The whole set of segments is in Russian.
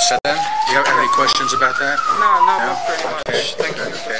set then? Do you have any questions about that? No, pretty much. Okay. Thank you. Okay.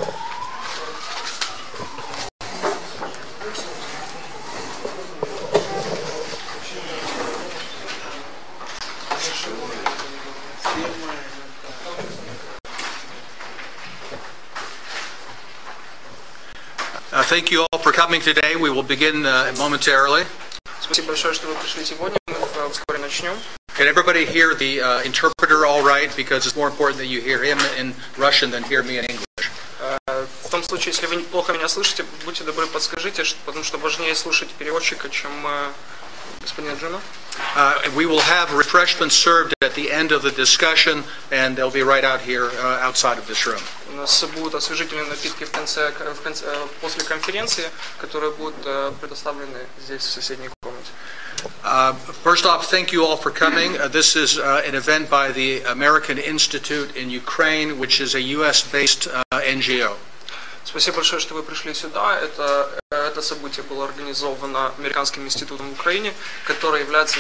Thank you all for coming today. We will begin momentarily. Спасибо большое, что вы пришли сегодня. Мы вскоре начнем. Can everybody hear the interpreter all right? Because it's more important that you hear him in Russian than hear me in English. В том случае, если вы плохо меня слышите, будьте добры, подскажите, потому что важнее слушать переводчика, чем господина Джима. We will have refreshments served at the end of the discussion, and they'll be right out here outside of this room. У нас будут освежительные напитки после конференции, которые будут предоставлены здесь, в соседней комнате. First off, thank you all for coming. This is an event by the American Institute in Ukraine, which is a U.S.-based NGO. Спасибо большое, что вы пришли сюда. Это событие было организовано Американским институтом в Украине, который является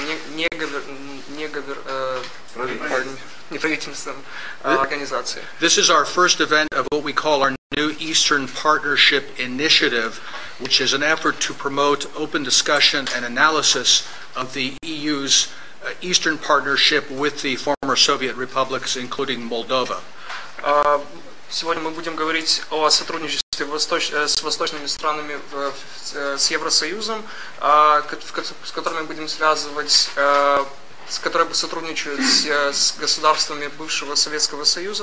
неправительственной организацией. This is our first event of what we call our new Eastern Partnership Initiative, which is an effort to promote open discussion and analysis of the EU's Eastern Partnership with the former Soviet republics, including Moldova. Сегодня мы будем говорить о сотрудничестве с восточными странами, с Евросоюзом, с которыми будем связывать, с которыми сотрудничают с государствами бывшего Советского Союза.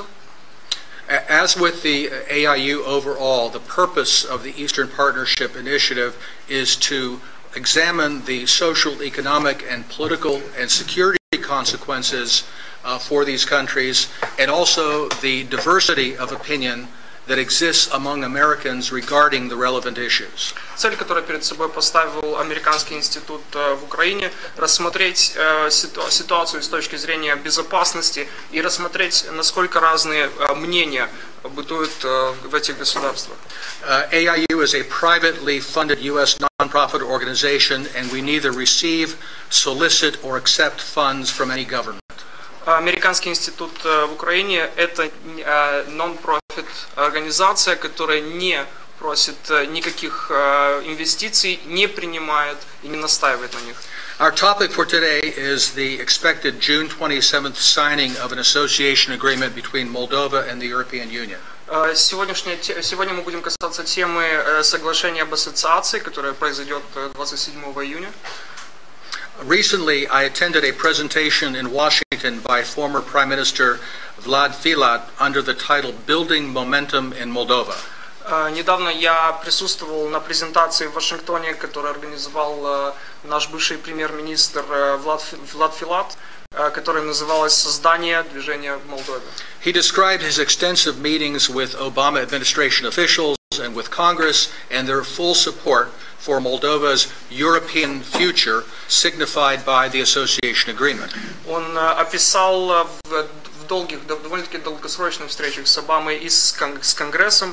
As with the AIU overall, the purpose of the Eastern Partnership Initiative is to examine the social, economic, and political and security consequences for these countries, and also the diversity of opinion that exists among Americans regarding the relevant issues. Цель, которую перед собой поставил Американский институт в Украине, рассмотреть ситуацию с точки зрения безопасности и рассмотреть, насколько разные мнения бытуют в этих государствах. AIU is a privately funded U.S. nonprofit organization, and we neither receive, solicit, or accept funds from any government. Американский институт в Украине – это нон-профит организация, которая не просит никаких инвестиций, не принимает и не настаивает на них. Our topic for today is the expected June 27th signing of an association agreement between Moldova and the European Union. Сегодня мы будем касаться темы соглашения об ассоциации, которое произойдет 27 июня. Recently, I attended a presentation in Washington by former Prime Minister Vlad Filat under the title Building Momentum in Moldova. Недавно я присутствовал на презентации в Вашингтоне, которую организовал наш бывший премьер-министр Влад Филат, которая называлась «Создание движения в Молдове». He described his extensive meetings with Obama administration officials and with Congress and their full support for Moldova's European future, signified by the association agreement. Он описал в довольно-таки долгосрочных встречах с Обамой и с Конгрессом,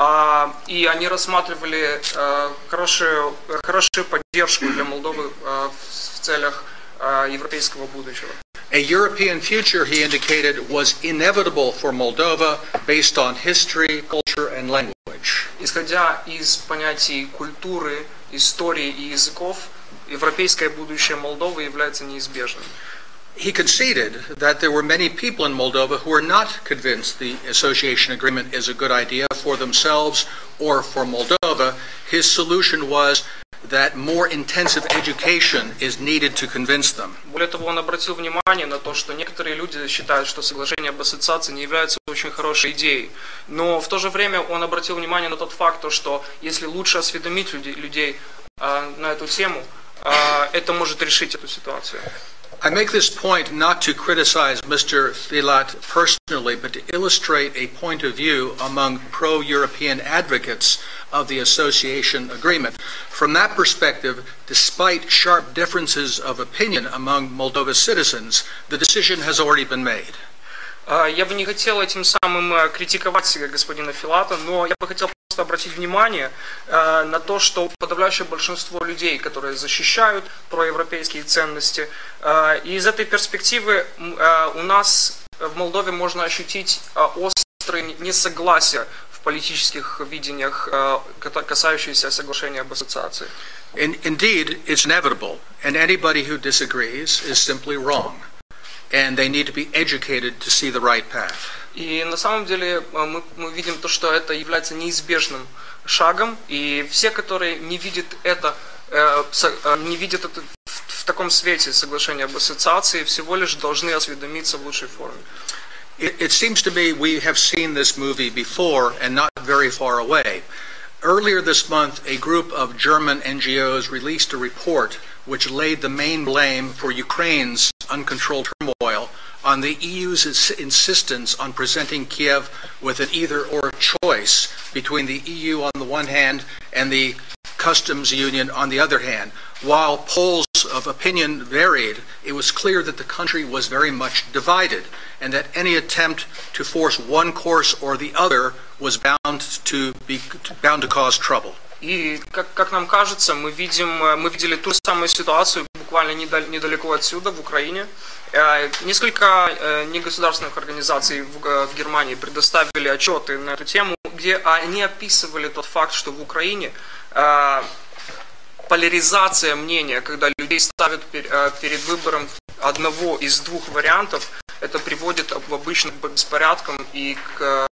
и они рассматривали хорошую поддержку для Молдовы в целях европейского будущего. A European future, he indicated, was inevitable for Moldova based on history, culture, and language. Исходя из понятий культуры, истории и языков, европейское будущее Молдовы является неизбежным. He conceded that there were many people in Moldova who were not convinced the association agreement is a good idea for themselves or for Moldova. His solution was that more intensive education is needed to convince them. Более того, он обратил внимание на то, что некоторые люди считают, что соглашение об ассоциации не является очень хорошей идеей. Но в то же время он обратил внимание на тот факт, что если лучше осведомить людей на эту тему, это может решить эту ситуацию. I make this point not to criticize Mr. Filat personally, but to illustrate a point of view among pro-European advocates of the association agreement. From that perspective, despite sharp differences of opinion among Moldova's citizens, the decision has already been made. Я бы не хотел этим самым критиковать господина Филата, но я бы хотел обратить внимание на то, что подавляющее большинство людей, которые защищают проевропейские ценности, и из этой перспективы у нас в Молдове можно ощутить острые несогласия в политических видениях, касающиеся соглашения об ассоциации. Indeed, it's inevitable, and anybody who disagrees is simply wrong, and they need to be educated to see the right path. И на самом деле мы видим то, что это является неизбежным шагом, и все, которые не видят это в таком свете соглашения об ассоциации, всего лишь должны осведомиться в лучшей форме. It seems to me we have seen this movie before and not very far away. Earlier this month, a group of German NGOs released a report which laid the main blame for Ukraine's uncontrolled turmoil on the EU's insistence on presenting Kiev with an either-or choice between the EU on the one hand and the customs union on the other hand. While polls of opinion varied, it was clear that the country was very much divided and that any attempt to force one course or the other was bound to cause trouble. И, как нам кажется, мы видели ту самую ситуацию буквально недалеко отсюда, в Украине. Несколько негосударственных организаций в Германии предоставили отчеты на эту тему, где они описывали тот факт, что в Украине поляризация мнения, когда людей ставят перед выбором одного из двух вариантов, это приводит к обычным беспорядкам и к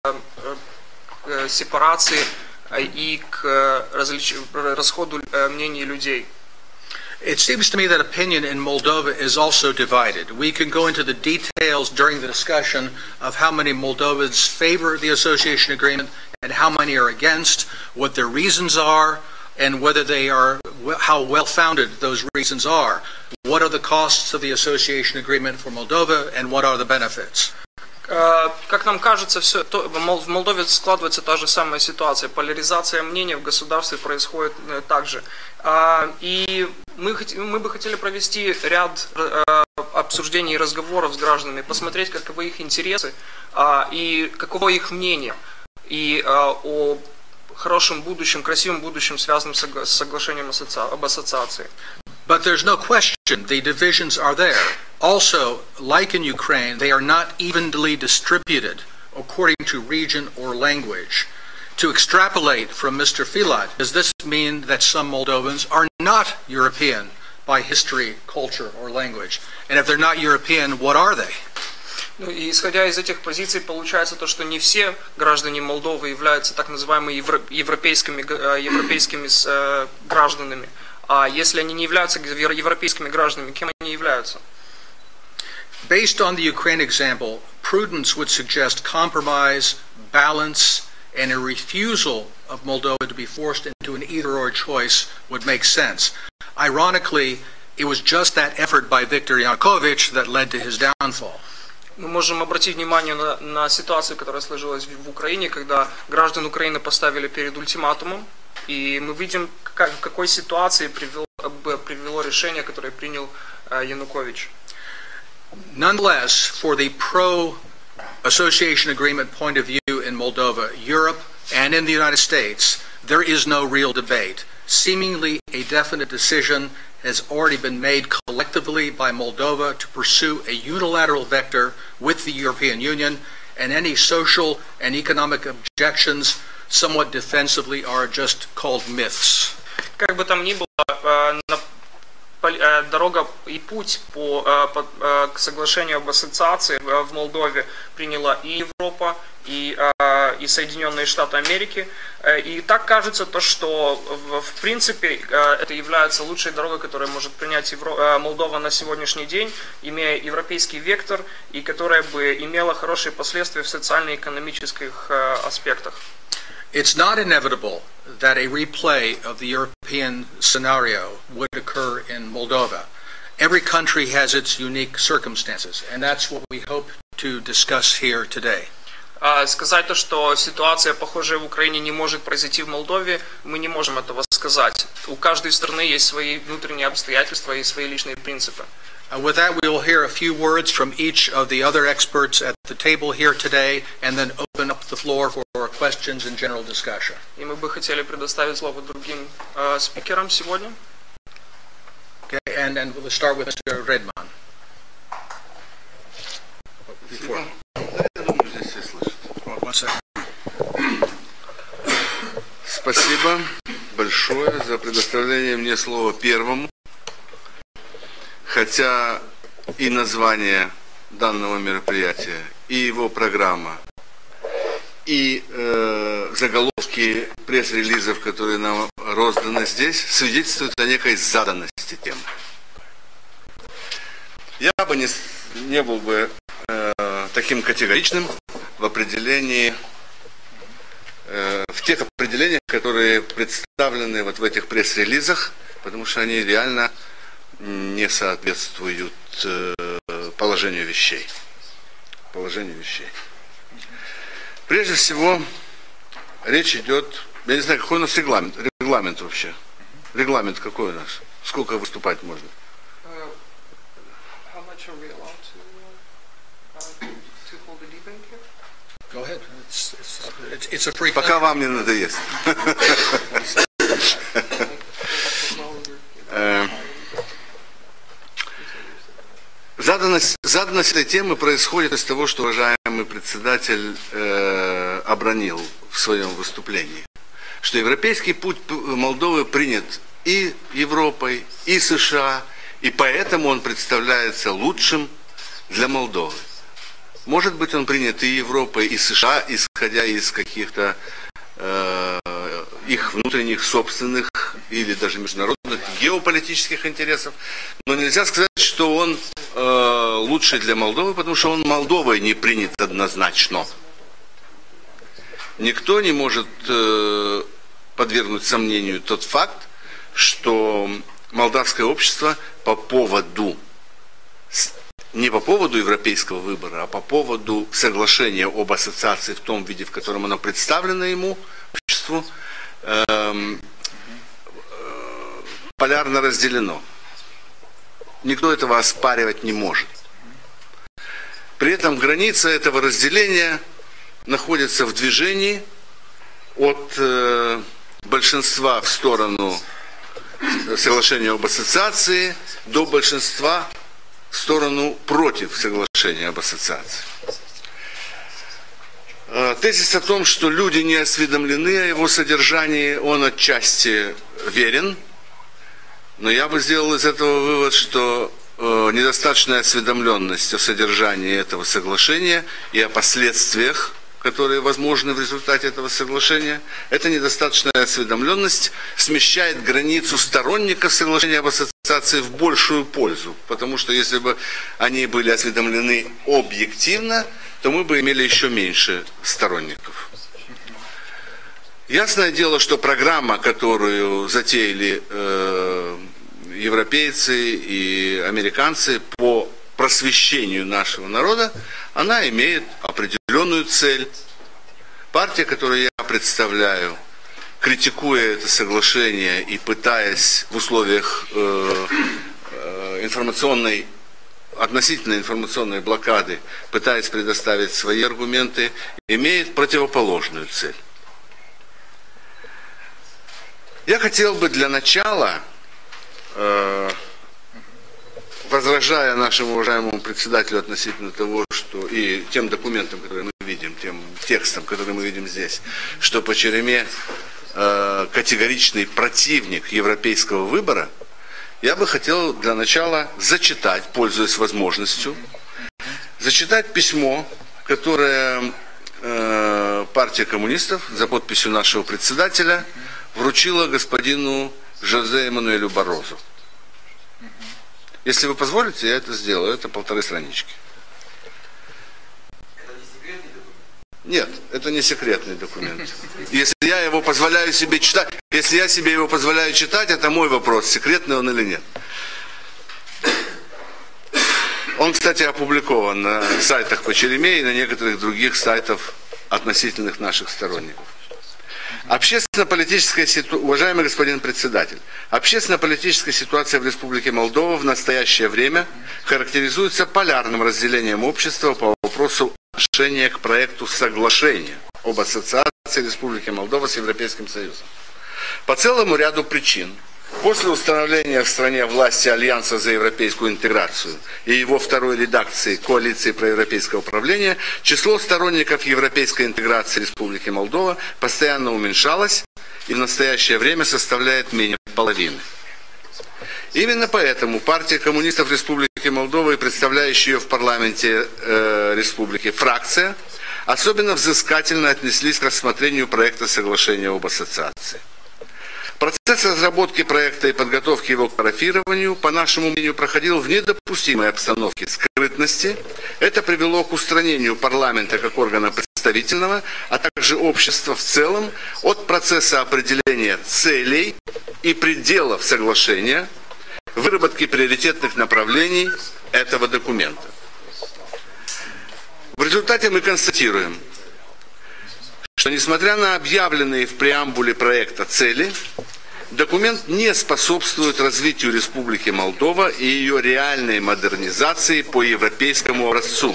сепарации и к расходу мнений людей. It seems to me that opinion in Moldova is also divided. We can go into the details during the discussion of how many Moldovans favor the association agreement and how many are against, what their reasons are, and whether they are, how well-founded those reasons are. What are the costs of the association agreement for Moldova and what are the benefits? Как нам кажется, в Молдове складывается та же самая ситуация. Поляризация мнений в государстве происходит также. И мы бы хотели провести ряд обсуждений и разговоров с гражданами, посмотреть, каковы их интересы и каково их мнение и о хорошем будущем, красивом будущем, связанном с соглашением об ассоциации. But there's no question the divisions are there. Also, like in Ukraine, they are not evenly distributed according to region or language. To extrapolate from Mr. Filat, does this mean that some Moldovans are not European by history, culture, or language? And if they're not European, what are they? Ну, и исходя из этих позиций, получается то, что не все граждане Молдовы являются так называемыми европейскими гражданами. А если они не являются европейскими гражданами, кем они являются? Based on the Ukraine example, prudence would suggest compromise, balance, and a refusal of Moldova to be forced into an either-or choice would make sense. Ironically, it was just that effort by Viktor Yanukovych that led to his downfall. Мы можем обратить внимание на ситуацию, которая сложилась в Украине, когда граждан Украины поставили перед ультиматумом, и мы видим, в какой ситуации привело решение, которое принял Янукович. Nonetheless, for the pro-association agreement point of view in Moldova, Europe, and in the United States, there is no real debate. Seemingly a definite decision has already been made collectively by Moldova to pursue a unilateral vector with the European Union, and any social and economic objections, somewhat defensively, are just called myths. Как бы там ни было, дорога и путь к соглашению об ассоциации в Молдове приняла и Европа, и Соединенные Штаты Америки. И так кажется, то, что в принципе это является лучшей дорогой, которую может принять Молдова на сегодняшний день, имея европейский вектор, и которая бы имела хорошие последствия в социально-экономических аспектах. It's not inevitable that a replay of the European scenario would occur in Moldova. Every country has its unique circumstances, and that's what we hope to discuss here today. Сказать то, что ситуация, похожая в Украине, не может произойти в Молдове, мы не можем этого сказать. У каждой страны есть свои внутренние обстоятельства и свои личные принципы. With that, we will hear a few words from each of the other experts at the table here today, and then open up the floor for questions and general discussion. И мы бы хотели предоставить слово другим спикерам сегодня. Okay, and we'll start with Mr. Redman. Before. One second. Спасибо большое за предоставление мне слова первому. Хотя и название данного мероприятия, и его программа, и заголовки пресс-релизов, которые нам розданы здесь, свидетельствуют о некой заданности темы. Я бы не был бы таким категоричным в определении, в тех определениях, которые представлены вот в этих пресс-релизах, потому что они реально не соответствуют положению вещей. Прежде всего, речь идет, я не знаю, какой у нас регламент вообще. Регламент какой у нас? Сколько выступать можно? Go ahead. It's a free. Пока вам не надоест. Заданность этой темы происходит из того, что уважаемый председатель обронил в своем выступлении, что европейский путь Молдовы принят и Европой, и США, и поэтому он представляется лучшим для Молдовы. Может быть, он принят и Европой, и США, исходя из каких-то их внутренних, собственных или даже международных геополитических интересов, но нельзя сказать, что он лучший для Молдовы, потому что он Молдовой не принят однозначно. Никто не может подвергнуть сомнению тот факт, что молдавское общество не по поводу европейского выбора, а по поводу соглашения об ассоциации в том виде, в котором оно представлено ему, обществу, полярно разделено. Никто этого оспаривать не может. При этом граница этого разделения находится в движении от большинства в сторону соглашения об ассоциации до большинства в сторону против соглашения об ассоциации. Тезис о том, что люди не осведомлены о его содержании, он отчасти верен, но я бы сделал из этого вывод, что недостаточная осведомленность о содержании этого соглашения и о последствиях, которые возможны в результате этого соглашения, эта недостаточная осведомленность смещает границу сторонников соглашения об ассоциации в большую пользу. Потому что если бы они были осведомлены объективно, то мы бы имели еще меньше сторонников. Ясное дело, что программа, которую затеяли европейцы и американцы по просвещению нашего народа, она имеет определенную цель. Партия, которую я представляю, критикуя это соглашение и пытаясь в условиях относительно информационной блокады, пытаясь предоставить свои аргументы, имеет противоположную цель. Я хотел бы для начала, возражая нашему уважаемому председателю относительно того, что и тем документам, которые мы видим, тем текстам, которые мы видим здесь, что по Череме категоричный противник европейского выбора, я бы хотел для начала зачитать, пользуясь возможностью, зачитать письмо, которое партия коммунистов за подписью нашего председателя вручила господину Жозе Эммануэлю Баррозу. Если вы позволите, я это сделаю. Это 1,5 странички. Это не секретный документ? Нет, это не секретный документ. Если я его позволяю себе читать, если я себе его позволяю читать, это мой вопрос, секретный он или нет. Он, кстати, опубликован на сайтах по Череме и на некоторых других сайтах относительных наших сторонников. Уважаемый господин председатель, общественно-политическая ситуация в Республике Молдова в настоящее время характеризуется полярным разделением общества по вопросу отношения к проекту соглашения об ассоциации Республики Молдова с Европейским Союзом. По целому ряду причин, после установления в стране власти Альянса за европейскую интеграцию и его второй редакции коалиции проевропейского управления, число сторонников европейской интеграции Республики Молдова постоянно уменьшалось и в настоящее время составляет менее половины. Именно поэтому партия коммунистов Республики Молдова и представляющая ее в парламенте республики фракция особенно взыскательно отнеслись к рассмотрению проекта соглашения об ассоциации. Процесс разработки проекта и подготовки его к парафированию, по нашему мнению, проходил в недопустимой обстановке скрытности. Это привело к устранению парламента как органа представительного, а также общества в целом от процесса определения целей и пределов соглашения, выработки приоритетных направлений этого документа. В результате мы констатируем, что несмотря на объявленные в преамбуле проекта цели, документ не способствует развитию Республики Молдова и ее реальной модернизации по европейскому образцу.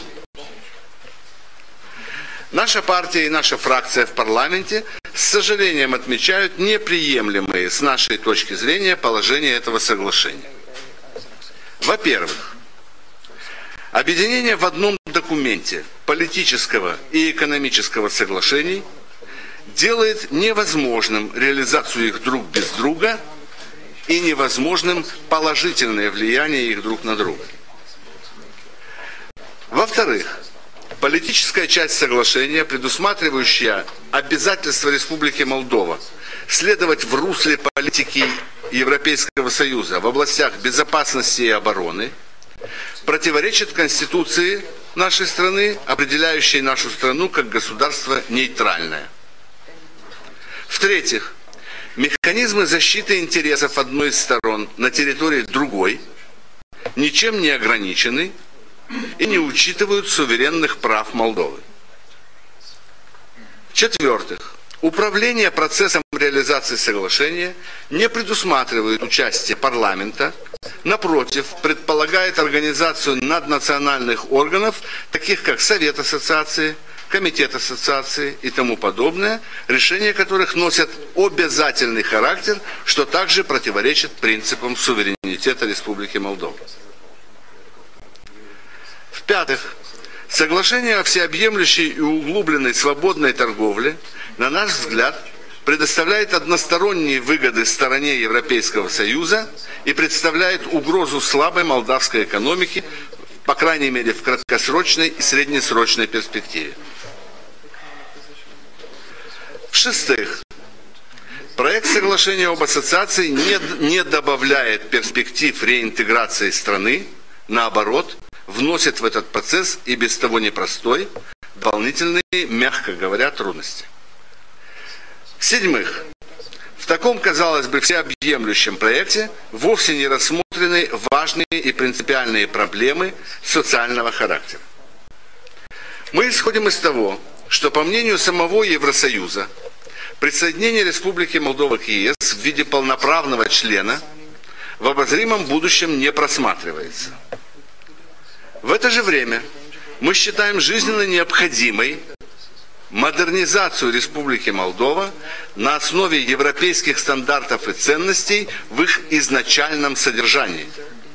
Наша партия и наша фракция в парламенте с сожалением отмечают неприемлемые с нашей точки зрения положения этого соглашения. Во-первых, объединение в одном документе политического и экономического соглашений делает невозможным реализацию их друг без друга и невозможным положительное влияние их друг на друга. Во-вторых, политическая часть соглашения, предусматривающая обязательство Республики Молдова следовать в русле политики Европейского Союза в областях безопасности и обороны, противоречит Конституции нашей страны, определяющей нашу страну как государство нейтральное. В-третьих, механизмы защиты интересов одной из сторон на территории другой ничем не ограничены и не учитывают суверенных прав Молдовы. В-четвертых, управление процессом реализации соглашения не предусматривает участие парламента, напротив, предполагает организацию наднациональных органов, таких как Совет Ассоциации, Комитет Ассоциации и тому подобное, решения которых носят обязательный характер, что также противоречит принципам суверенитета Республики Молдова. В-пятых, соглашение о всеобъемлющей и углубленной свободной торговле, на наш взгляд, предоставляет односторонние выгоды стороне Европейского Союза и представляет угрозу слабой молдавской экономике, по крайней мере в краткосрочной и среднесрочной перспективе. В-шестых, проект соглашения об ассоциации не добавляет перспектив реинтеграции страны, наоборот, вносит в этот процесс и без того непростой дополнительные, мягко говоря, трудности. В-седьмых, в таком, казалось бы, всеобъемлющем проекте вовсе не рассмотрены важные и принципиальные проблемы социального характера. Мы исходим из того, что, по мнению самого Евросоюза, присоединение Республики Молдова к ЕС в виде полноправного члена в обозримом будущем не просматривается. В это же время мы считаем жизненно необходимой модернизацию Республики Молдова на основе европейских стандартов и ценностей в их изначальном содержании.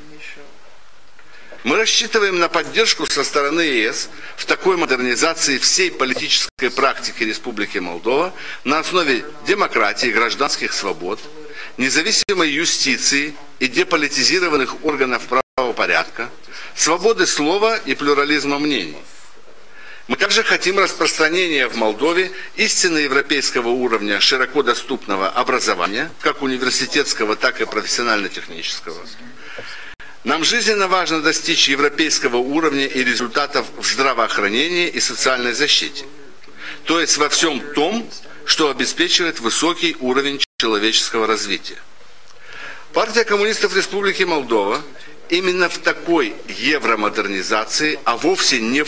Мы рассчитываем на поддержку со стороны ЕС в такой модернизации всей политической практики Республики Молдова на основе демократии, гражданских свобод, независимой юстиции и деполитизированных органов правопорядка, свободы слова и плюрализма мнений. Мы также хотим распространения в Молдове истинно европейского уровня широко доступного образования, как университетского, так и профессионально-технического. Нам жизненно важно достичь европейского уровня и результатов в здравоохранении и социальной защите. То есть во всем том, что обеспечивает высокий уровень человеческого развития. Партия коммунистов Республики Молдова именно в такой евромодернизации, а вовсе не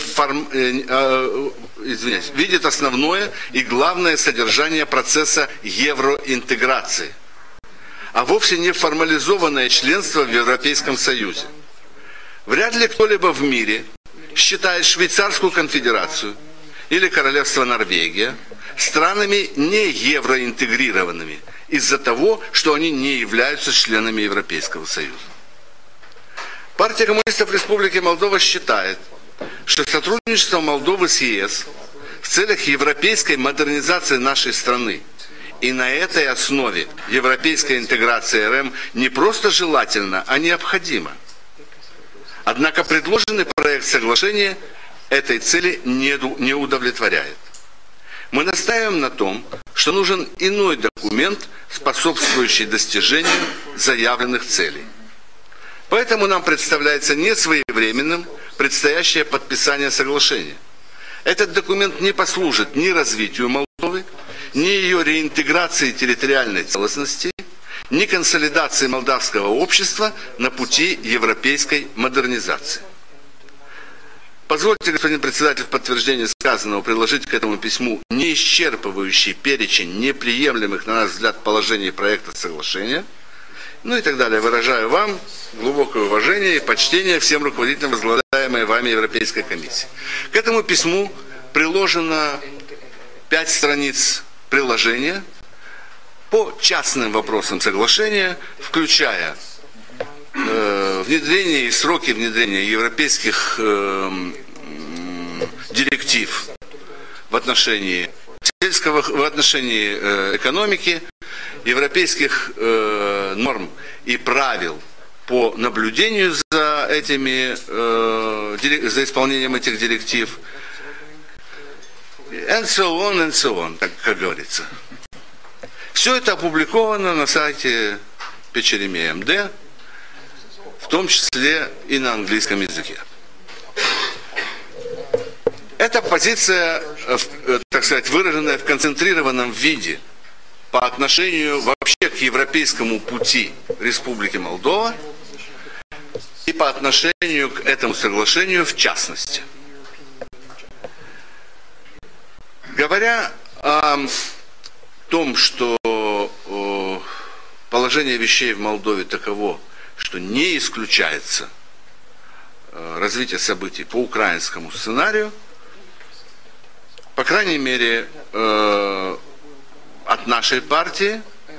видит основное и главное содержание процесса евроинтеграции, а вовсе не формализованное членство в Европейском Союзе. Вряд ли кто-либо в мире считает Швейцарскую конфедерацию или Королевство Норвегия странами не евроинтегрированными из-за того, что они не являются членами Европейского Союза. Партия коммунистов Республики Молдова считает, что сотрудничество Молдовы с ЕС в целях европейской модернизации нашей страны и на этой основе европейская интеграция РМ не просто желательна, а необходима. Однако предложенный проект соглашения этой цели не удовлетворяет. Мы настаиваем на том, что нужен иной документ, способствующий достижению заявленных целей. Поэтому нам представляется несвоевременным предстоящее подписание соглашения. Этот документ не послужит ни развитию Молдовы, ни ее реинтеграции территориальной целостности, ни консолидации молдавского общества на пути европейской модернизации. Позвольте, господин председатель, в подтверждение сказанного приложить к этому письму неисчерпывающий перечень неприемлемых, на наш взгляд, положений проекта соглашения. Ну и так далее. Выражаю вам глубокое уважение и почтение всем руководителям возглавляемой вами Европейской комиссии. К этому письму приложено 5 страниц приложения по частным вопросам соглашения, включая внедрение и сроки внедрения европейских директив в отношении экономики, европейских норм и правил по наблюдению за исполнением этих директив, and so on, как говорится. Все это опубликовано на сайте Печеремея МД, в том числе и на английском языке. Эта позиция, так сказать, выраженная в концентрированном виде по отношению вообще к европейскому пути Республики Молдова и по отношению к этому соглашению в частности. Говоря о том, что положение вещей в Молдове таково, что не исключается развитие событий по украинскому сценарию, по крайней мере, от нашей партии,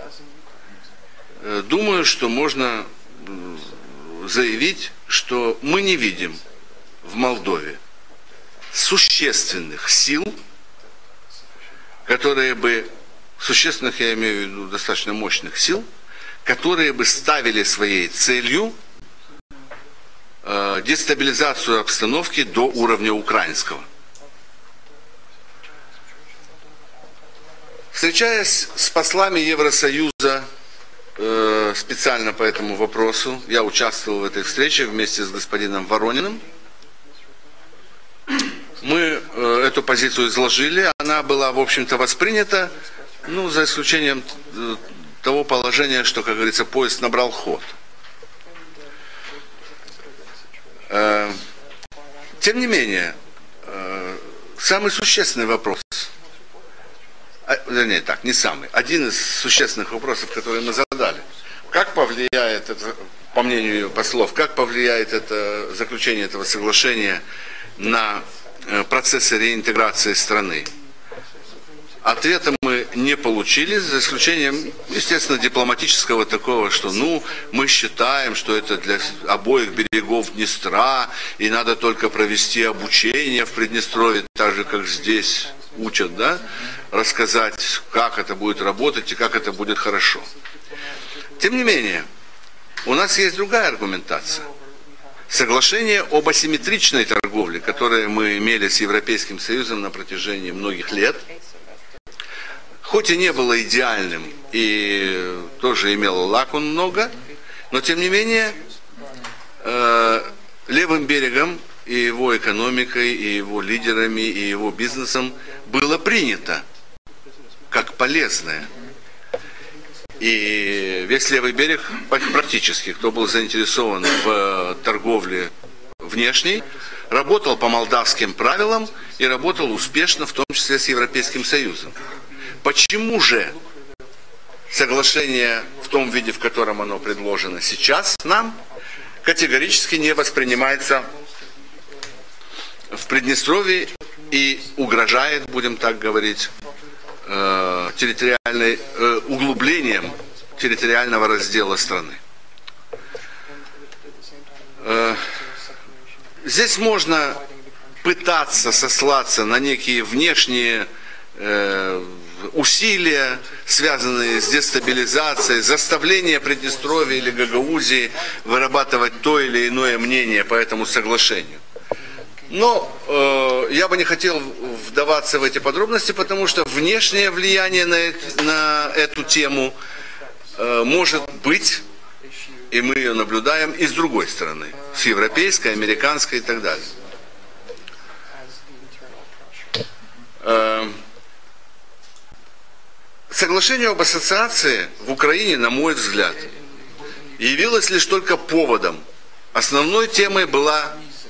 думаю, что можно заявить, что мы не видим в Молдове существенных сил, которые бы, существенных, я имею в виду достаточно мощных сил, которые бы ставили своей целью дестабилизацию обстановки до уровня украинского. Встречаясь с послами Евросоюза специально по этому вопросу, я участвовал в этой встрече вместе с господином Ворониным. Мы эту позицию изложили, она была, в общем-то, воспринята, ну, за исключением того положения, что, как говорится, поезд набрал ход. Тем не менее, самый существенный вопрос, вернее так, не самый, один из существенных вопросов, которые мы задали, как повлияет это, по мнению послов, как повлияет это заключение этого соглашения на процессы реинтеграции страны? Ответа мы не получили, за исключением, естественно, дипломатического такого, что, ну, мы считаем, что это для обоих берегов Днестра, и надо только провести обучение в Приднестровье, так же, как здесь учат, да, рассказать, как это будет работать и как это будет хорошо. Тем не менее, у нас есть другая аргументация. Соглашение об асимметричной торговле, которое мы имели с Европейским Союзом на протяжении многих лет, хоть и не было идеальным и тоже имело лакун много, но тем не менее левым берегом и его экономикой, и его лидерами, и его бизнесом было принято как полезное. И весь левый берег, практически, кто был заинтересован в торговле внешней, работал по молдавским правилам и работал успешно, в том числе с Европейским Союзом. Почему же соглашение в том виде, в котором оно предложено сейчас нам, категорически не воспринимается в Приднестровье и угрожает, будем так говорить, углублением территориального раздела страны? Здесь можно пытаться сослаться на некие внешние усилия, связанные с дестабилизацией, заставление Приднестровья или Гагаузии вырабатывать то или иное мнение по этому соглашению. Но я бы не хотел вдаваться в эти подробности, потому что внешнее влияние на эту тему может быть, и мы ее наблюдаем и с другой стороны, с европейской, американской и так далее. Соглашение об ассоциации в Украине, на мой взгляд, явилось лишь только поводом. Основной темой была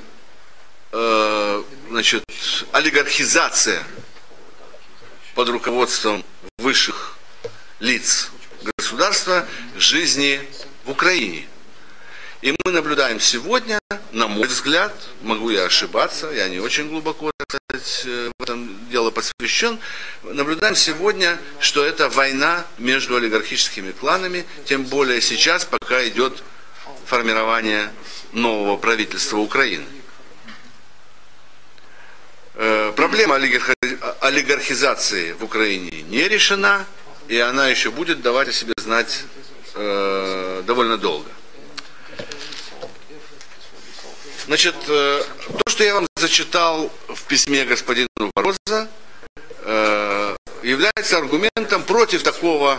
олигархизация под руководством высших лиц государства жизни в Украине. И мы наблюдаем сегодня, на мой взгляд, могу я ошибаться, я не очень глубоко, так сказать, в этом дело посвящен, наблюдаем сегодня, что это война между олигархическими кланами, тем более сейчас, пока идет формирование нового правительства Украины. Проблема олигархизации в Украине не решена, и она еще будет давать о себе знать довольно долго. Значит, то, что я вам зачитал в письме господину Бароза, является аргументом против такого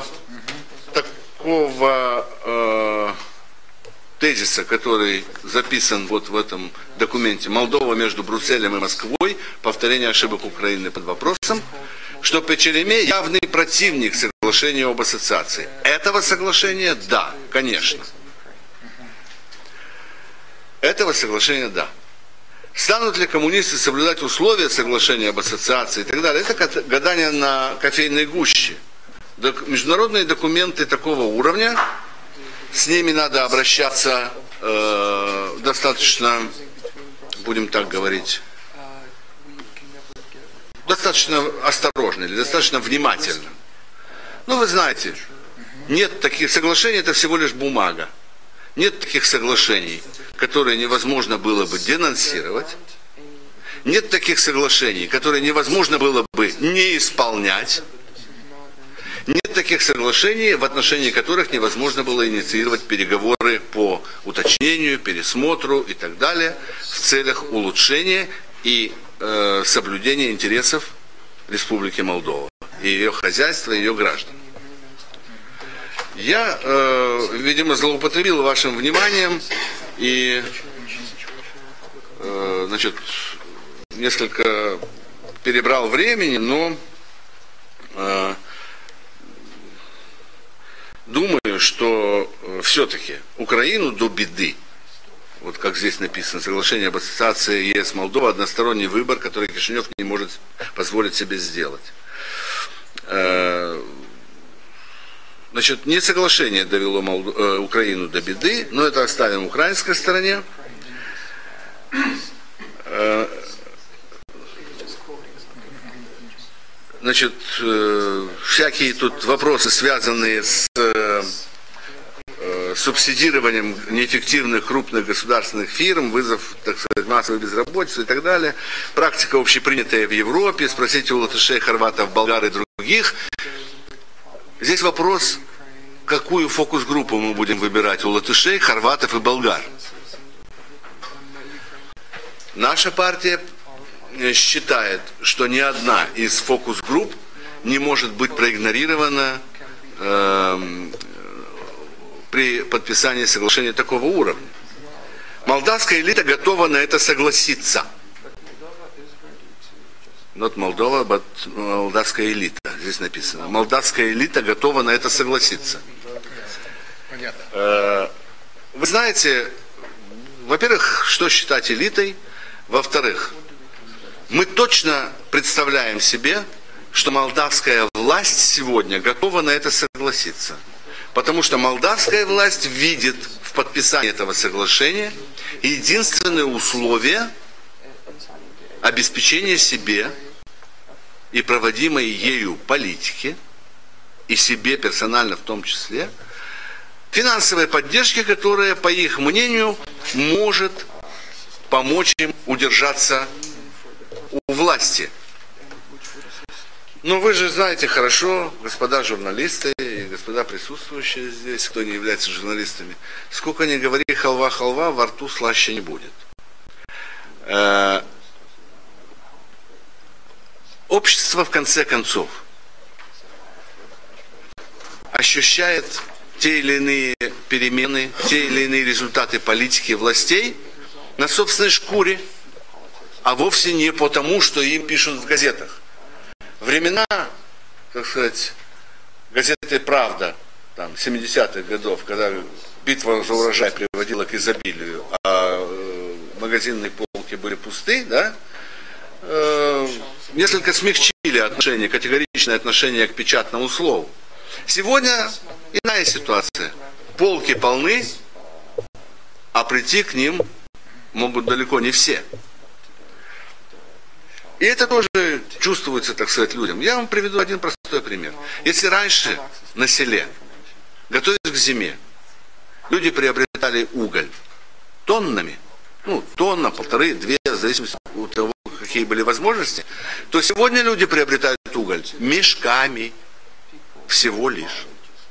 тезиса, который записан вот в этом документе «Молдова между Брюсселем и Москвой. Повторение ошибок Украины под вопросом», что Печереме явный противник соглашения об ассоциации. Этого соглашения, да, конечно. Этого соглашения, да. Станут ли коммунисты соблюдать условия соглашения об ассоциации и так далее? Это гадание на кофейной гуще. Международные документы такого уровня, с ними надо обращаться достаточно, будем так говорить, достаточно осторожно или достаточно внимательно. Ну, вы знаете, нет таких соглашений, это всего лишь бумага. Нет таких соглашений, которые невозможно было бы денонсировать. Нет таких соглашений, которые невозможно было бы не исполнять. Нет таких соглашений, в отношении которых невозможно было инициировать переговоры по уточнению, пересмотру и так далее в целях улучшения и соблюдения интересов Республики Молдова и ее хозяйства, и ее граждан. Я, видимо, злоупотребил вашим вниманием и, несколько перебрал времени, но думаю, что все-таки Украину до беды, вот как здесь написано, соглашение об ассоциации ЕС-Молдова, односторонний выбор, который Кишинев не может позволить себе сделать. Значит, не соглашение довело Украину до беды, но это оставим украинской стороне. Значит, всякие тут вопросы, связанные с субсидированием неэффективных крупных государственных фирм, вызов, так сказать, массовой безработицы и так далее. Практика общепринятая в Европе, спросите у латышей, хорватов, болгар и других. Здесь вопрос, какую фокус-группу мы будем выбирать у латышей, хорватов и болгар. Наша партия считает, что ни одна из фокус-групп не может быть проигнорирована при подписании соглашения такого уровня. Молдавская элита готова на это согласиться. Not Moldova, but молдавская элита. Здесь написано. Молдавская элита готова на это согласиться. Понятно. Вы знаете, во-первых, что считать элитой, во-вторых, мы точно представляем себе, что молдавская власть сегодня готова на это согласиться. Потому что молдавская власть видит в подписании этого соглашения единственное условие обеспечения себе и проводимой ею политики, и себе персонально в том числе, финансовой поддержки, которая, по их мнению, может помочь им удержаться у власти. Но вы же знаете хорошо, господа журналисты и господа присутствующие здесь, кто не является журналистами, сколько ни говори халва, во рту слаще не будет. Общество, в конце концов, ощущает те или иные перемены, те или иные результаты политики властей на собственной шкуре, а вовсе не потому, что им пишут в газетах. Времена, так сказать, газеты «Правда», там, 70-х годов, когда битва за урожай приводила к изобилию, а магазинные полки были пусты, да, несколько смягчили отношение, категоричное отношение к печатному слову. Сегодня иная ситуация. Полки полны, а прийти к ним могут далеко не все. И это тоже чувствуется, так сказать, людям. Я вам приведу один простой пример. Если раньше на селе, готовясь к зиме, люди приобретали уголь тоннами, тонна, полторы, две, в зависимости от того, какие были возможности, то сегодня люди приобретают уголь мешками всего лишь.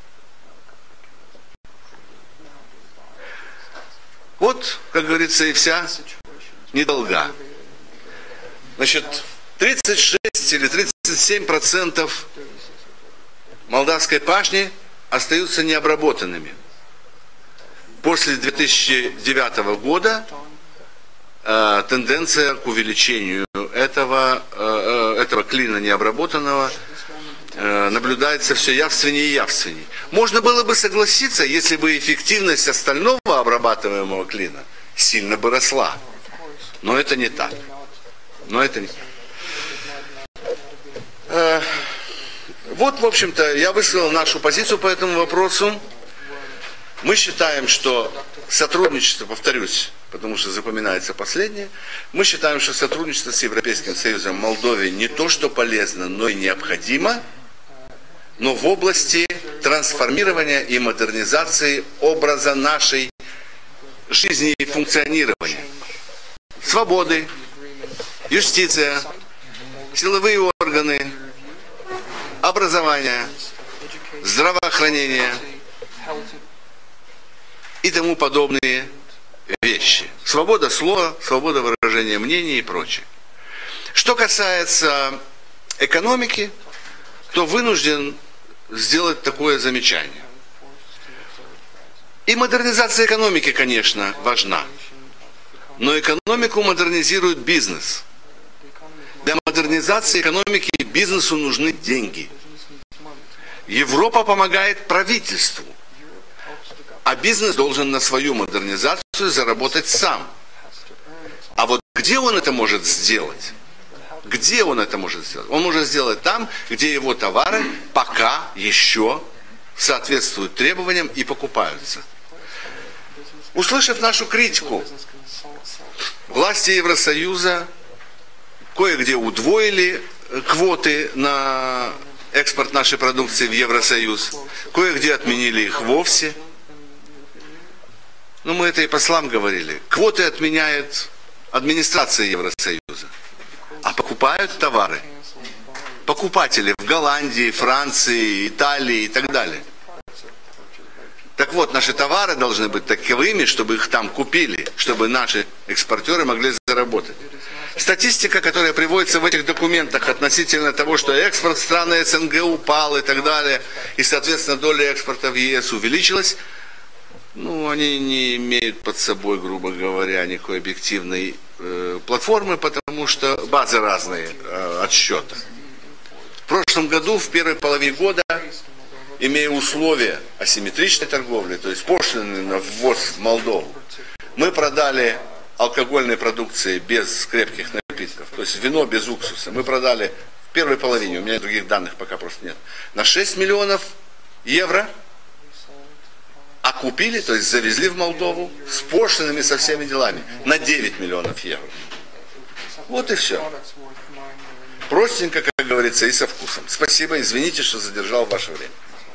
Вот, как говорится, и вся недолга. Значит, 36 или 37% молдавской пашни остаются необработанными. После 2009 года тенденция к увеличению этого клина необработанного наблюдается все явственнее и явственнее. Можно было бы согласиться, если бы эффективность остального обрабатываемого клина сильно бы росла. Но это не так. Вот, в общем-то, я высказал нашу позицию по этому вопросу. Мы считаем, что сотрудничество, повторюсь, потому что запоминается последнее, мы считаем, что сотрудничество с Европейским Союзом в Молдове не то, что полезно, но и необходимо, но в области трансформирования и модернизации образа нашей жизни и функционирования. Свободы, юстиция, силовые органы, образование, здравоохранение и тому подобные вещи. Свобода слова, свобода выражения мнений и прочее. Что касается экономики, то вынужден сделать такое замечание. И модернизация экономики, конечно, важна. Но экономику модернизирует бизнес. Для модернизации экономики и бизнесу нужны деньги. Европа помогает правительству. А бизнес должен на свою модернизацию заработать сам. А вот где он это может сделать? Где он это может сделать? Он может сделать там, где его товары пока еще соответствуют требованиям и покупаются. Услышав нашу критику, власти Евросоюза кое-где удвоили квоты на экспорт нашей продукции в Евросоюз, кое-где отменили их вовсе. Мы это и послам говорили. Квоты отменяет администрация Евросоюза, а покупают товары покупатели в Голландии, Франции, Италии и так далее. Так вот, наши товары должны быть таковыми, чтобы их там купили, чтобы наши экспортеры могли заработать. Статистика, которая приводится в этих документах относительно того, что экспорт в страны СНГ упал и так далее, и, соответственно, доля экспорта в ЕС увеличилась, они не имеют под собой, грубо говоря, никакой объективной платформы, потому что базы разные отсчета. В прошлом году, в первой половине года, имея условия асимметричной торговли, то есть пошлины на ввоз в Молдову, мы продали алкогольной продукции без крепких напитков, то есть вино без уксуса, мы продали в первой половине, у меня других данных пока просто нет, на 6 миллионов евро, а купили, то есть завезли в Молдову с пошлинами, со всеми делами, на 9 миллионов евро. Вот и все. Простенько, как говорится, и со вкусом. Спасибо, извините, что задержал ваше время.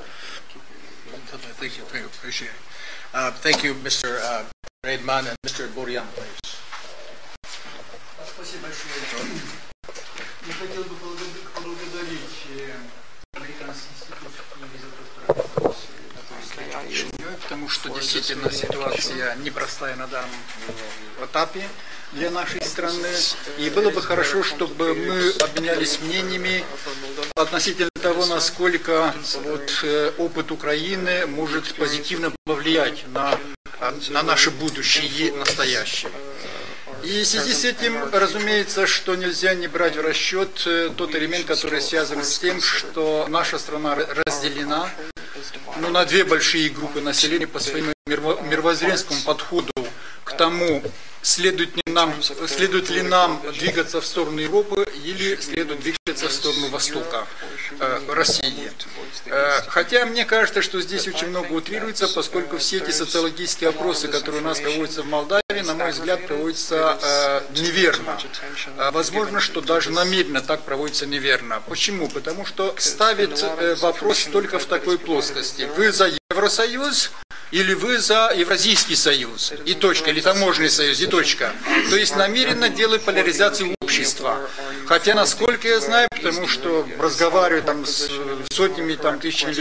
Thank you, Mr. Redman and Mr. Buryan, please. Спасибо большое. Я хотел бы поблагодарить Американский институт потому что действительно ситуация непростая на данном этапе для нашей страны. И было бы хорошо, чтобы мы обменялись мнениями относительно того, насколько опыт Украины может позитивно повлиять на наше будущее и настоящее. И в связи с этим, разумеется, что нельзя не брать в расчет тот элемент, который связан с тем, что наша страна разделена на две большие группы населения по своему мировоззренческому подходу к тому, следует ли нам двигаться в сторону Европы или следует двигаться в сторону Востока, России. Хотя мне кажется, что здесь очень много утрируется, поскольку все эти социологические опросы, которые у нас проводятся в Молдавии, на мой взгляд, проводятся неверно. Возможно, что даже намеренно так проводится неверно. Почему? Потому что ставит вопрос только в такой плоскости. Вы за Евросоюз? Или вы за Евразийский союз, и точка, или таможенный союз, и точка. То есть намеренно делают поляризацию общества. Хотя, насколько я знаю, потому что разговариваю там с сотнями, тысячами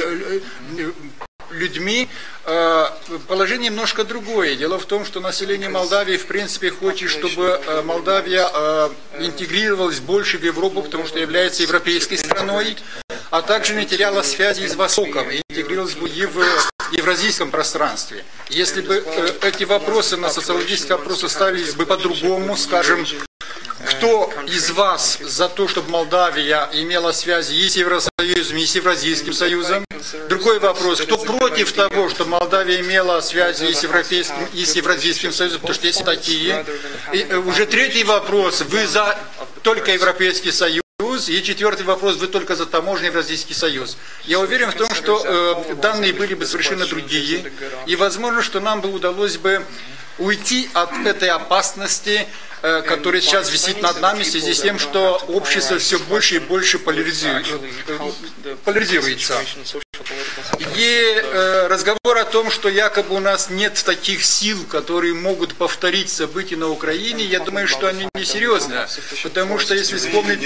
людьми, положение немножко другое. Дело в том, что население Молдавии, в принципе, хочет, чтобы Молдавия интегрировалась больше в Европу, потому что является европейской страной, а также не теряла связи с Востоком и интегрировалась бы и в евразийском пространстве. Если бы эти вопросы на социологические опросы ставились бы по-другому, скажем, кто из вас за то, чтобы Молдавия имела связи и с Евросоюзом, и с Евразийским союзом? Другой вопрос, кто против того, чтобы Молдавия имела связи и с Европейским, и с Евразийским союзом, потому что есть такие. И уже третий вопрос, вы за только Европейский союз? И четвертый вопрос, вы только за таможенный Евразийский союз. Я уверен в том, что данные были бы совершенно другие, и возможно, что нам бы удалось бы уйти от этой опасности, которая сейчас висит над нами в связи с тем, что общество все больше и больше поляризируется. И разговор о том, что якобы у нас нет таких сил, которые могут повторить события на Украине, я думаю, что они несерьезны. Потому что, если вспомнить,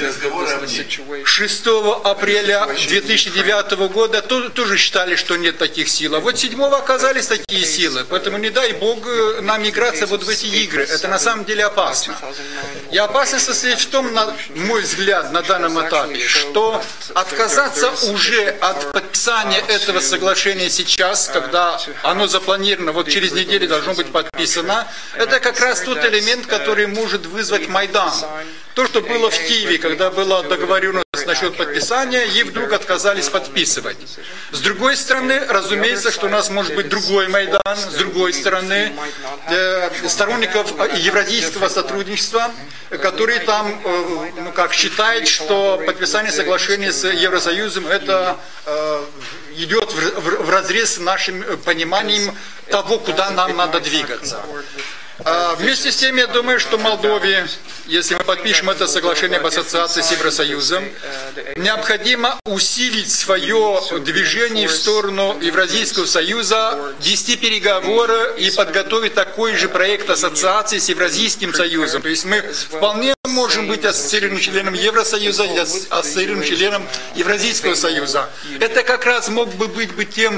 6 апреля 2009 года тоже считали, что нет таких сил. А вот 7-го оказались такие силы. Поэтому не дай Бог нам играться вот в эти игры. Это на самом деле опасно. И опасность состоит в том, на мой взгляд, на данном этапе, что отказаться уже от подписания этого соглашения сейчас, когда оно запланировано, вот через неделю должно быть подписано, это как раз тот элемент, который может вызвать Майдан. То, что было в Киеве, когда была договоренность насчет подписания, и вдруг отказались подписывать. С другой стороны, разумеется, что у нас может быть другой Майдан, с другой стороны, сторонников евразийского сотрудничества, которые там, считают, что подписание соглашения с Евросоюзом это идет вразрез с нашим пониманием того, куда нам надо двигаться. Вместе с тем, я думаю, что Молдове, если мы подпишем это соглашение об ассоциации с Евросоюзом, необходимо усилить свое движение в сторону Евразийского союза, вести переговоры и подготовить такой же проект ассоциации с Евразийским союзом. То есть мы вполне можем быть ассоциированным членом Евросоюза и ассоциированным членом Евразийского союза. Это как раз мог бы быть тем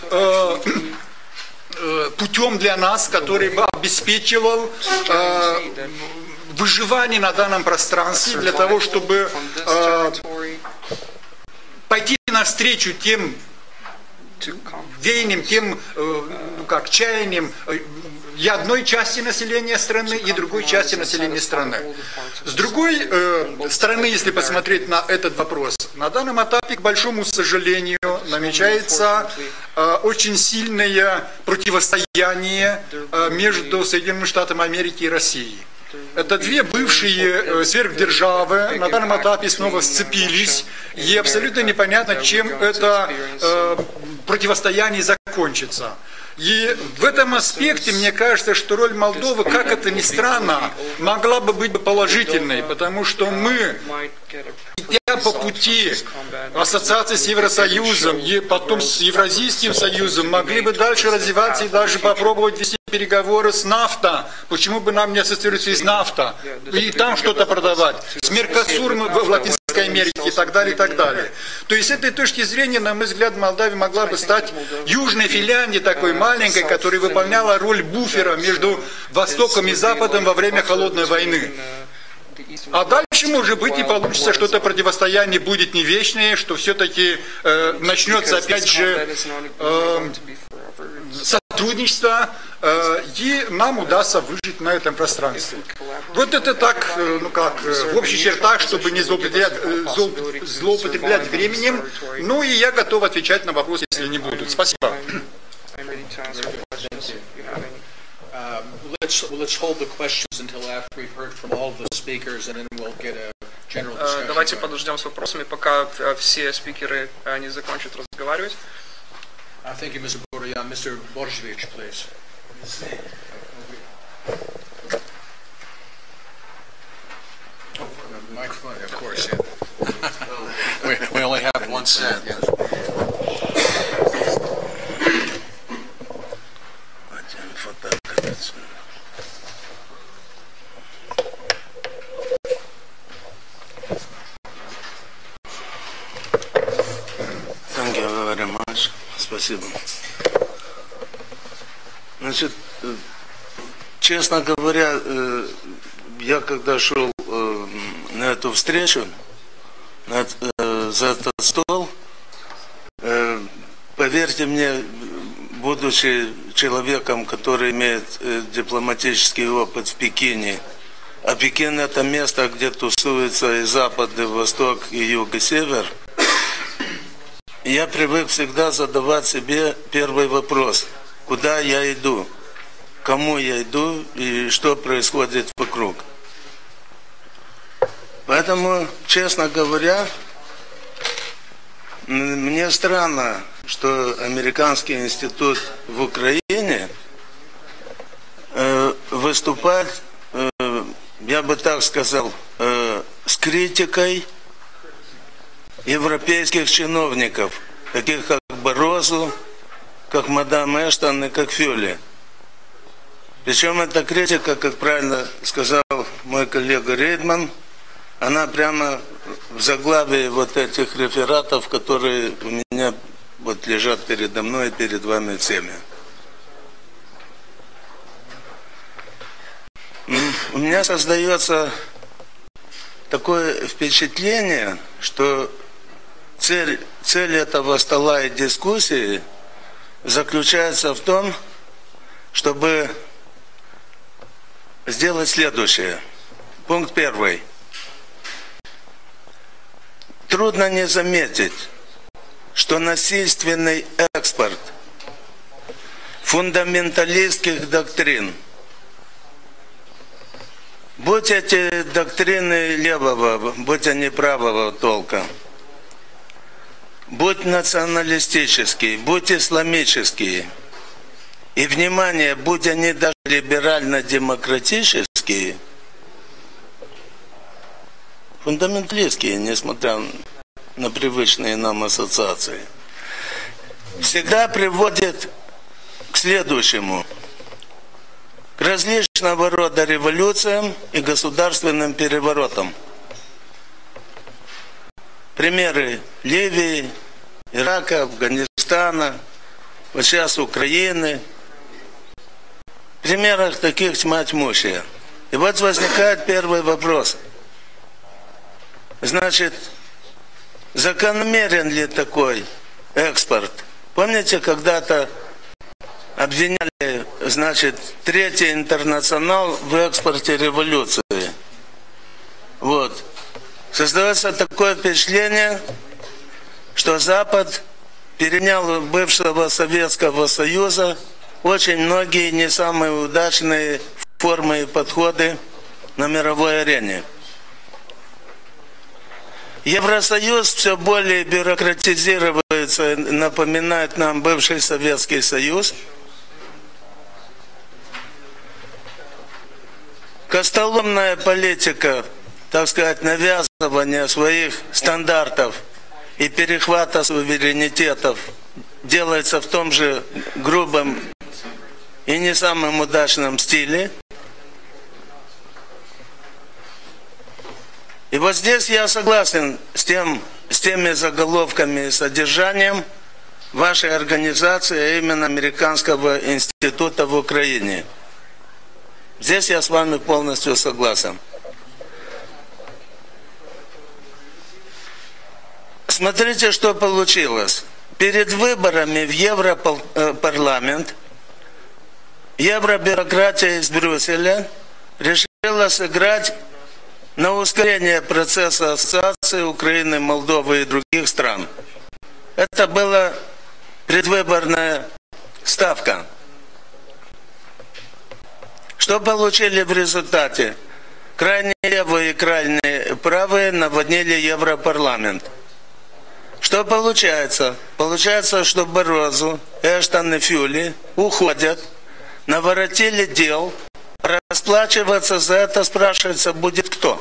путем для нас, который бы обеспечивал выживание на данном пространстве для того, чтобы пойти навстречу тем веяниям, тем чаяниям и одной части населения страны, и другой части населения страны. С другой стороны, если посмотреть на этот вопрос, на данном этапе, к большому сожалению, намечается очень сильное противостояние между Соединенными Штатами Америки и Россией. Это две бывшие сверхдержавы на данном этапе снова сцепились, и абсолютно непонятно, чем это противостояние закончится. И в этом аспекте, мне кажется, что роль Молдовы, как это ни странно, могла бы быть положительной, потому что мы, идя по пути ассоциации с Евросоюзом и потом с Евразийским союзом, могли бы дальше развиваться и даже попробовать вести переговоры с НАФТА. Почему бы нам не ассоциироваться с НАФТА? И там что-то продавать. С Меркосуром в Латинской Америке и так далее, и так далее. То есть с этой точки зрения, на мой взгляд, Молдавия могла бы стать Южной Финляндией, такой маленькой, которая выполняла роль буфера между Востоком и Западом во время Холодной войны. А дальше, может быть, и получится, что это противостояние будет не вечное, что все-таки начнется опять же сотрудничество, и нам удастся выжить на этом пространстве. Вот это так, ну как, в общих чертах, чтобы не злоупотреблять временем. Ну и я готов отвечать на вопросы, если они будут. Спасибо. Let's hold the questions until after we've heard from all of the speakers, and then we'll get a general discussion. Давайте подождем с вопросами, пока все спикеры не закончат разговаривать. Thank you, Mr. Boryan. Mr. Borzovich, please. Microphone, of course, yeah. we only have one set. Yes. Thank you very much. Спасибо. Значит, честно говоря, я когда шел на эту встречу, за этот стол, поверьте мне, будучи человеком, который имеет дипломатический опыт в Пекине, а Пекин это место, где тусуются и Запад, и Восток, и Юг, и Север, я привык всегда задавать себе первый вопрос: куда я иду, кому я иду и что происходит вокруг. Поэтому, честно говоря, мне странно, что Американский институт в Украине выступает, я бы так сказал, с критикой европейских чиновников, таких как Барозу, как мадам Эштон и как Фюле. Причем эта критика, как правильно сказал мой коллега Рейдман, она прямо в заглавии вот этих рефератов, которые у меня вот лежат передо мной и перед вами всеми. У меня создается такое впечатление, что цель этого стола и дискуссии заключается в том, чтобы сделать следующее. Пункт первый. Трудно не заметить, что насильственный экспорт фундаменталистских доктрин, будь эти доктрины левого, будь они правого толка, будь националистические, будь исламические, и, внимание, будь они даже либерально-демократические, фундаменталистские, несмотря на привычные нам ассоциации, всегда приводит к следующему: к различного рода революциям и государственным переворотам. Примеры Ливии, Ирака, Афганистана, вот сейчас Украины. Примеров таких тьма тьмущая. И вот возникает первый вопрос. Значит, закономерен ли такой экспорт? Помните, когда-то обвиняли значит, третий интернационал в экспорте революции. Вот. Создается такое впечатление, что Запад перенял у бывшего Советского Союза очень многие не самые удачные формы и подходы на мировой арене. Евросоюз все более бюрократизируется, напоминает нам бывший Советский Союз. Костоломная политика, так сказать, навязывания своих стандартов и перехвата суверенитетов делается в том же грубом и не самом удачном стиле. И вот здесь я согласен с теми заголовками и содержанием вашей организации, а именно Американского института в Украине. Здесь я с вами полностью согласен. Смотрите, что получилось. Перед выборами в Европарламент евробюрократия из Брюсселя решила сыграть на ускорение процесса ассоциации Украины, Молдовы и других стран. Это была предвыборная ставка. Что получили в результате? Крайне левые и крайне правые наводнили Европарламент. Что получается? Получается, что Барозу, Эштон и Фюли уходят, наворотили дел. Расплачиваться за это, спрашивается, будет кто?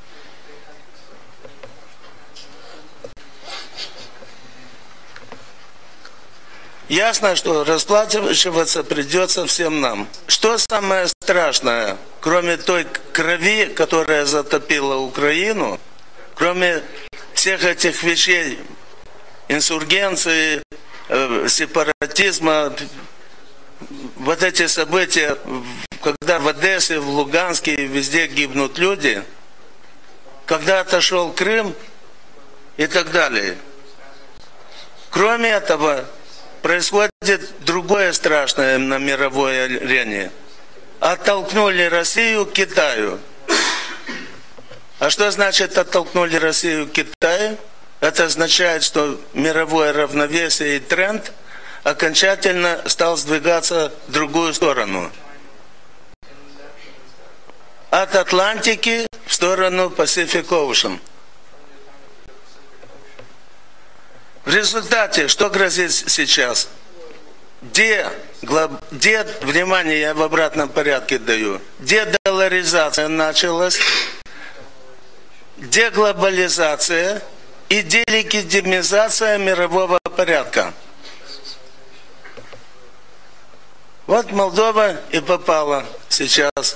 Ясно, что расплачиваться придется всем нам. Что самое страшное, кроме той крови, которая затопила Украину, кроме всех этих вещей, инсургенции, сепаратизма, вот эти события, когда в Одессе, в Луганске и везде гибнут люди, когда отошел Крым и так далее. Кроме этого, происходит другое страшное на мировой арене. Оттолкнули Россию к Китаю. А что значит оттолкнули Россию к Китаю? Это означает, что мировое равновесие и тренд окончательно стал сдвигаться в другую сторону. От Атлантики в сторону Pacific Ocean. В результате, что грозит сейчас? Внимание, я в обратном порядке даю. Дедоларизация началась, деглобализация и делегитимизация мирового порядка. Вот Молдова и попала сейчас,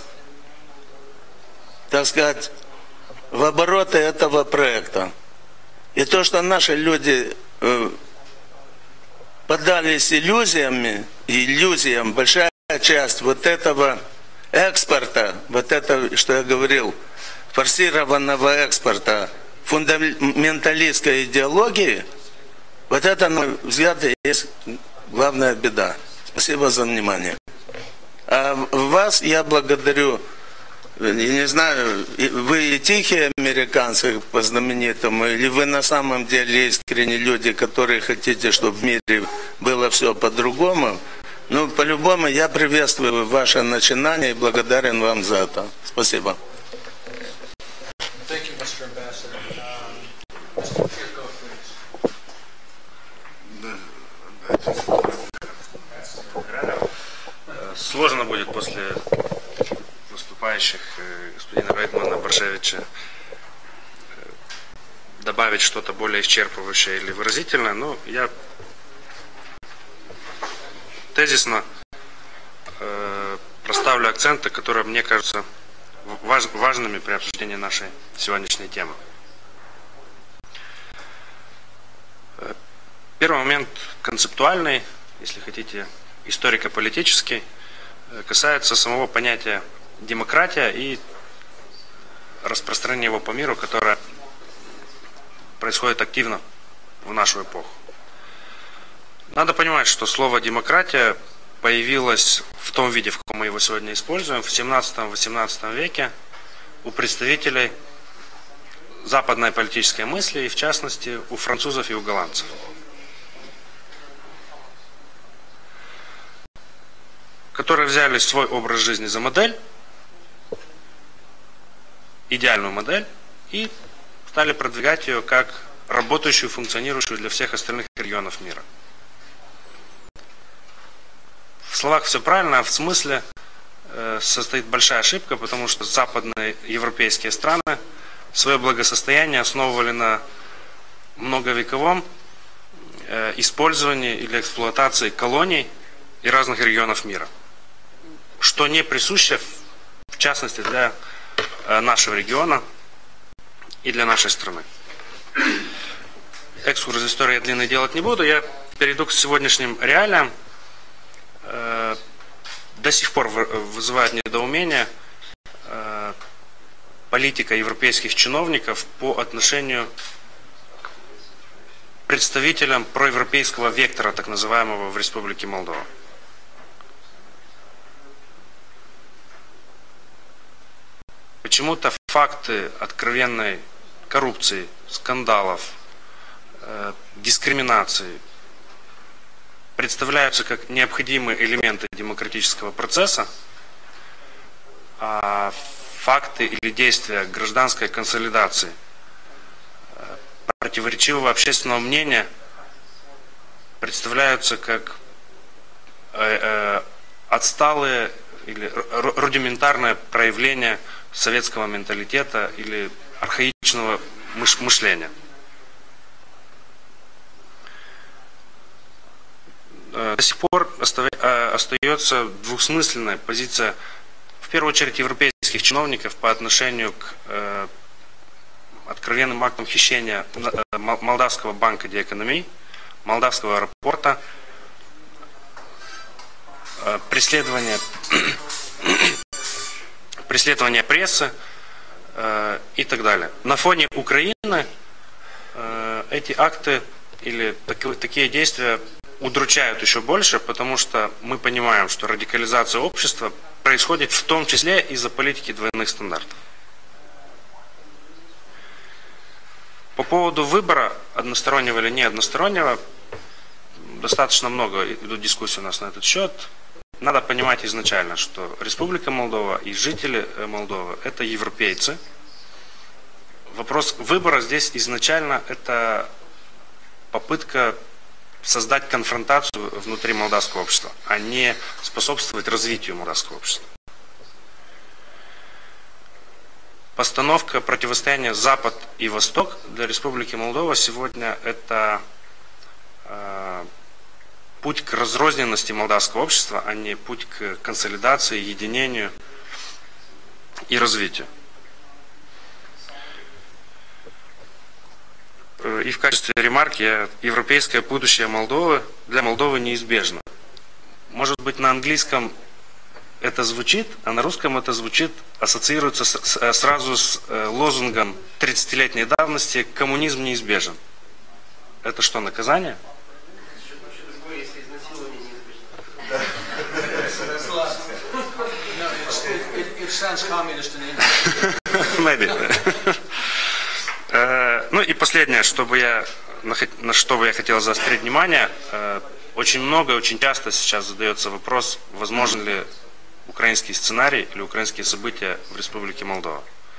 так сказать, в обороты этого проекта. И то, что наши люди поддались иллюзиям, большая часть вот этого экспорта, вот это, что я говорил, форсированного экспорта, фундаменталистской идеологии, вот это, на мой взгляд, есть главная беда. Спасибо за внимание. А вас я благодарю. Я не знаю, вы и тихие американцы по знаменитому, или вы на самом деле искренние люди, которые хотите, чтобы в мире было все по-другому. Ну, по-любому, я приветствую ваше начинание и благодарен вам за это. Спасибо. Сложно будет после выступающих господина Райтмана, Боршевича добавить что-то более исчерпывающее или выразительное, но я тезисно проставлю акценты, которые мне кажутся важными при обсуждении нашей сегодняшней темы. Первый момент концептуальный, если хотите, историко-политический, касается самого понятия демократия и распространение его по миру, которое происходит активно в нашу эпоху. Надо понимать, что слово демократия появилось в том виде, в каком мы его сегодня используем, в 17-18 веке у представителей западной политической мысли, и в частности у французов и у голландцев. Которые взяли свой образ жизни за модель, идеальную модель, и стали продвигать ее как работающую, функционирующую для всех остальных регионов мира. В словах все правильно, а в смысле состоит большая ошибка, потому что западные европейские страны свое благосостояние основывали на многовековом использовании или эксплуатации колоний и разных регионов мира, что не присуще, в частности, для нашего региона и для нашей страны. Экскурс в историю я длинный делать не буду, я перейду к сегодняшним реалиям. До сих пор вызывает недоумение политика европейских чиновников по отношению к представителям проевропейского вектора, так называемого, в Республике Молдова. Почему-то факты откровенной коррупции, скандалов, дискриминации представляются как необходимые элементы демократического процесса, а факты или действия гражданской консолидации, противоречивого общественного мнения представляются как отсталые или рудиментарное проявление советского менталитета или архаичного мышления. До сих пор остается двухсмысленная позиция, в первую очередь, европейских чиновников по отношению к откровенным актам хищения Молдавского банка де экономии, Молдавского аэропорта, преследование прессы и так далее. На фоне Украины эти акты или такие действия удручают еще больше, потому что мы понимаем, что радикализация общества происходит в том числе из-за политики двойных стандартов. По поводу выбора, одностороннего или не одностороннего, достаточно много идут дискуссий у нас на этот счет. Надо понимать изначально, что Республика Молдова и жители Молдовы – это европейцы. Вопрос выбора здесь изначально – это попытка создать конфронтацию внутри молдавского общества, а не способствовать развитию молдавского общества. Постановка противостояния Запад и Восток для Республики Молдова сегодня это путь к разрозненности молдавского общества, а не путь к консолидации, единению и развитию. И в качестве ремарки, европейское будущее Молдовы для Молдовы неизбежно. Может быть, на английском это звучит, а на русском это звучит, ассоциируется сразу с лозунгом 30-летней давности «Коммунизм неизбежен». Это что, наказание? Ну и последнее, на что бы я хотел заострить внимание, очень много, очень часто сейчас задается вопрос, возможен ли украинский сценарий или украинские события в Республике Молдова.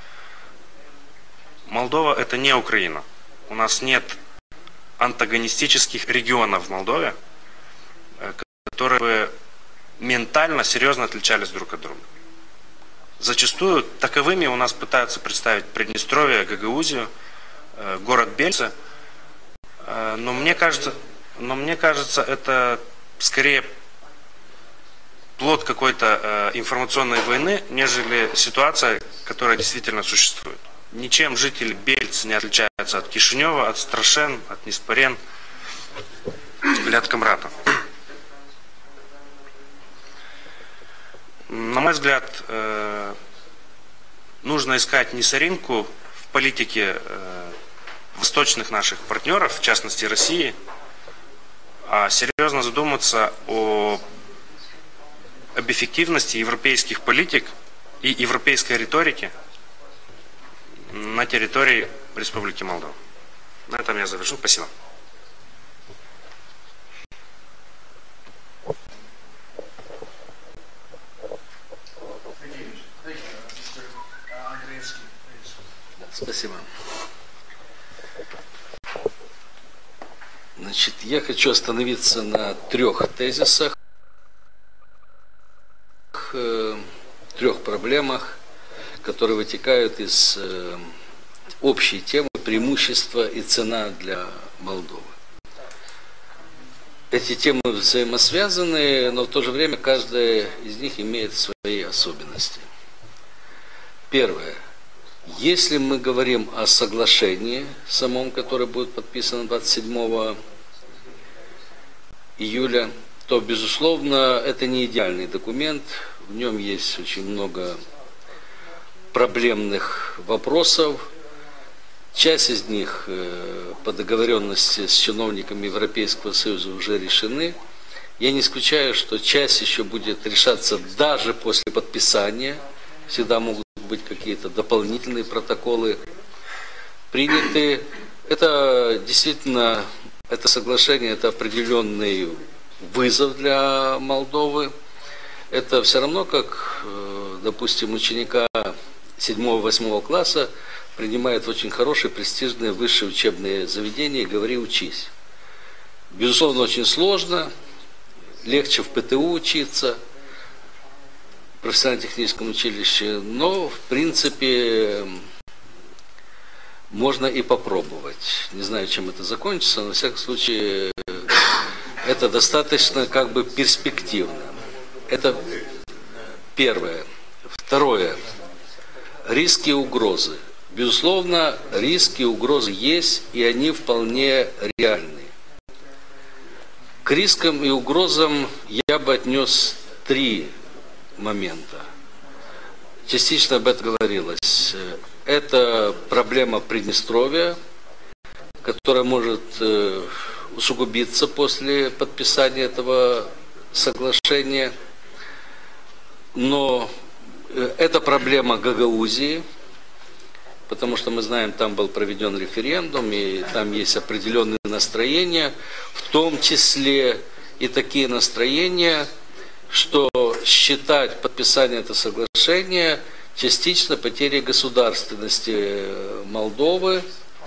Молдова – это не Украина. У нас нет антагонистических регионов в Молдове, которые бы ментально серьезно отличались друг от друга. Зачастую таковыми у нас пытаются представить Приднестровье, Гагаузию, город Бельцы, но мне кажется, это скорее плод какой-то информационной войны, нежели ситуация, которая действительно существует. Ничем жители Бельц не отличаются от Кишинева, от Страшен, от Ниспарен или от Камрата. На мой взгляд, нужно искать не соринку в политике восточных наших партнеров, в частности России, а серьезно задуматься о об эффективности европейских политик и европейской риторики на территории Республики Молдова. На этом я завершу. Спасибо. Спасибо. Значит, я хочу остановиться на 3 тезисах, 3 проблемах, которые вытекают из общей темы преимущества и цена для Молдовы. Эти темы взаимосвязаны, но в то же время каждая из них имеет свои особенности. Первое. Если мы говорим о соглашении самом, которое будет подписано 27 июля, то, безусловно, это не идеальный документ. В нем есть очень много проблемных вопросов. Часть из них по договоренности с чиновниками Европейского Союза уже решены. Я не исключаю, что часть еще будет решаться даже после подписания. Всегда могут быть какие-то дополнительные протоколы приняты. Это действительно, это соглашение, это определенный вызов для Молдовы. Это все равно, как, допустим, ученика 7-8 класса принимает в очень хорошее, престижное высшее учебное заведение и говори учись. Безусловно, очень сложно, легче в ПТУ учиться, в профессионально-техническом училище, но, в принципе, можно и попробовать. Не знаю, чем это закончится, но, во всяком случае, это достаточно как бы перспективно. Это первое. Второе. Риски и угрозы. Безусловно, риски и угрозы есть, и они вполне реальны. К рискам и угрозам я бы отнес 3 момента. Частично об этом говорилось. Это проблема Приднестровья, которая может усугубиться после подписания этого соглашения. Но это проблема Гагаузии, потому что мы знаем, там был проведен референдум, и там есть определенные настроения, в том числе и такие настроения, что считать подписание этого соглашения частично потерей государственности Молдовы,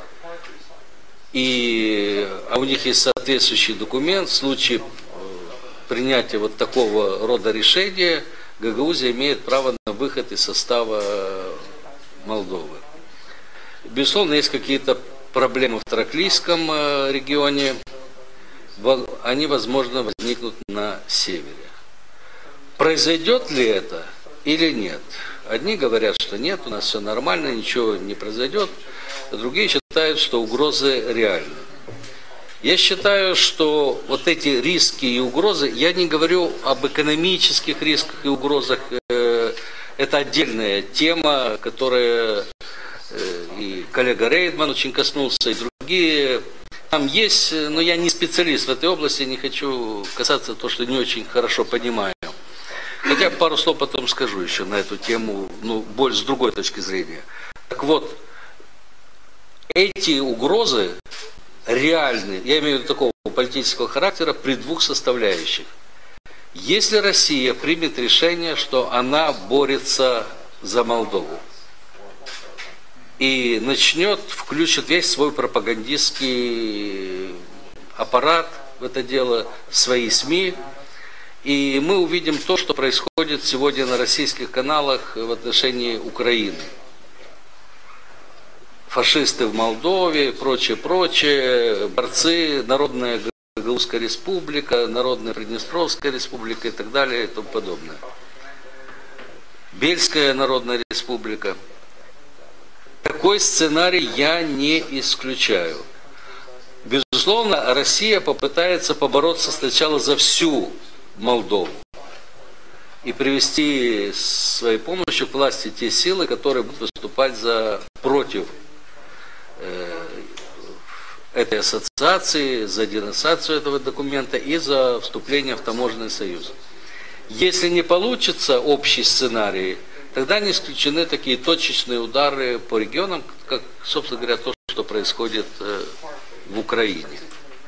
а у них есть соответствующий документ. В случае принятия вот такого рода решения Гагаузия имеет право на выход из состава Молдовы. Безусловно, есть какие-то проблемы в Траклийском регионе. Они, возможно, возникнут на севере. Произойдет ли это или нет? Одни говорят, что нет, у нас все нормально, ничего не произойдет. Другие считают, что угрозы реальны. Я считаю, что вот эти риски и угрозы, я не говорю об экономических рисках и угрозах, это отдельная тема, которая и коллега Рейдман очень коснулся, и другие. Там есть, но я не специалист в этой области, не хочу касаться того, что не очень хорошо понимаю. Хотя пару слов потом скажу еще на эту тему, больше с другой точки зрения. Так вот, эти угрозы реальны, я имею в виду такого политического характера, при 2 составляющих. Если Россия примет решение, что она борется за Молдову и включит весь свой пропагандистский аппарат в это дело, свои СМИ, и мы увидим то, что происходит сегодня на российских каналах в отношении Украины. Фашисты в Молдове, прочее, борцы, Народная Гагаузская республика, Народная Приднестровская республика и так далее и тому подобное. Бельская Народная республика. Такой сценарий я не исключаю. Безусловно, Россия попытается побороться сначала за всю Молдову и привести своей помощью к власти те силы, которые будут выступать против этой ассоциации, за денонсацию этого документа и за вступление в таможенный союз. Если не получится общий сценарий, тогда не исключены такие точечные удары по регионам, как, собственно говоря, то, что происходит в Украине.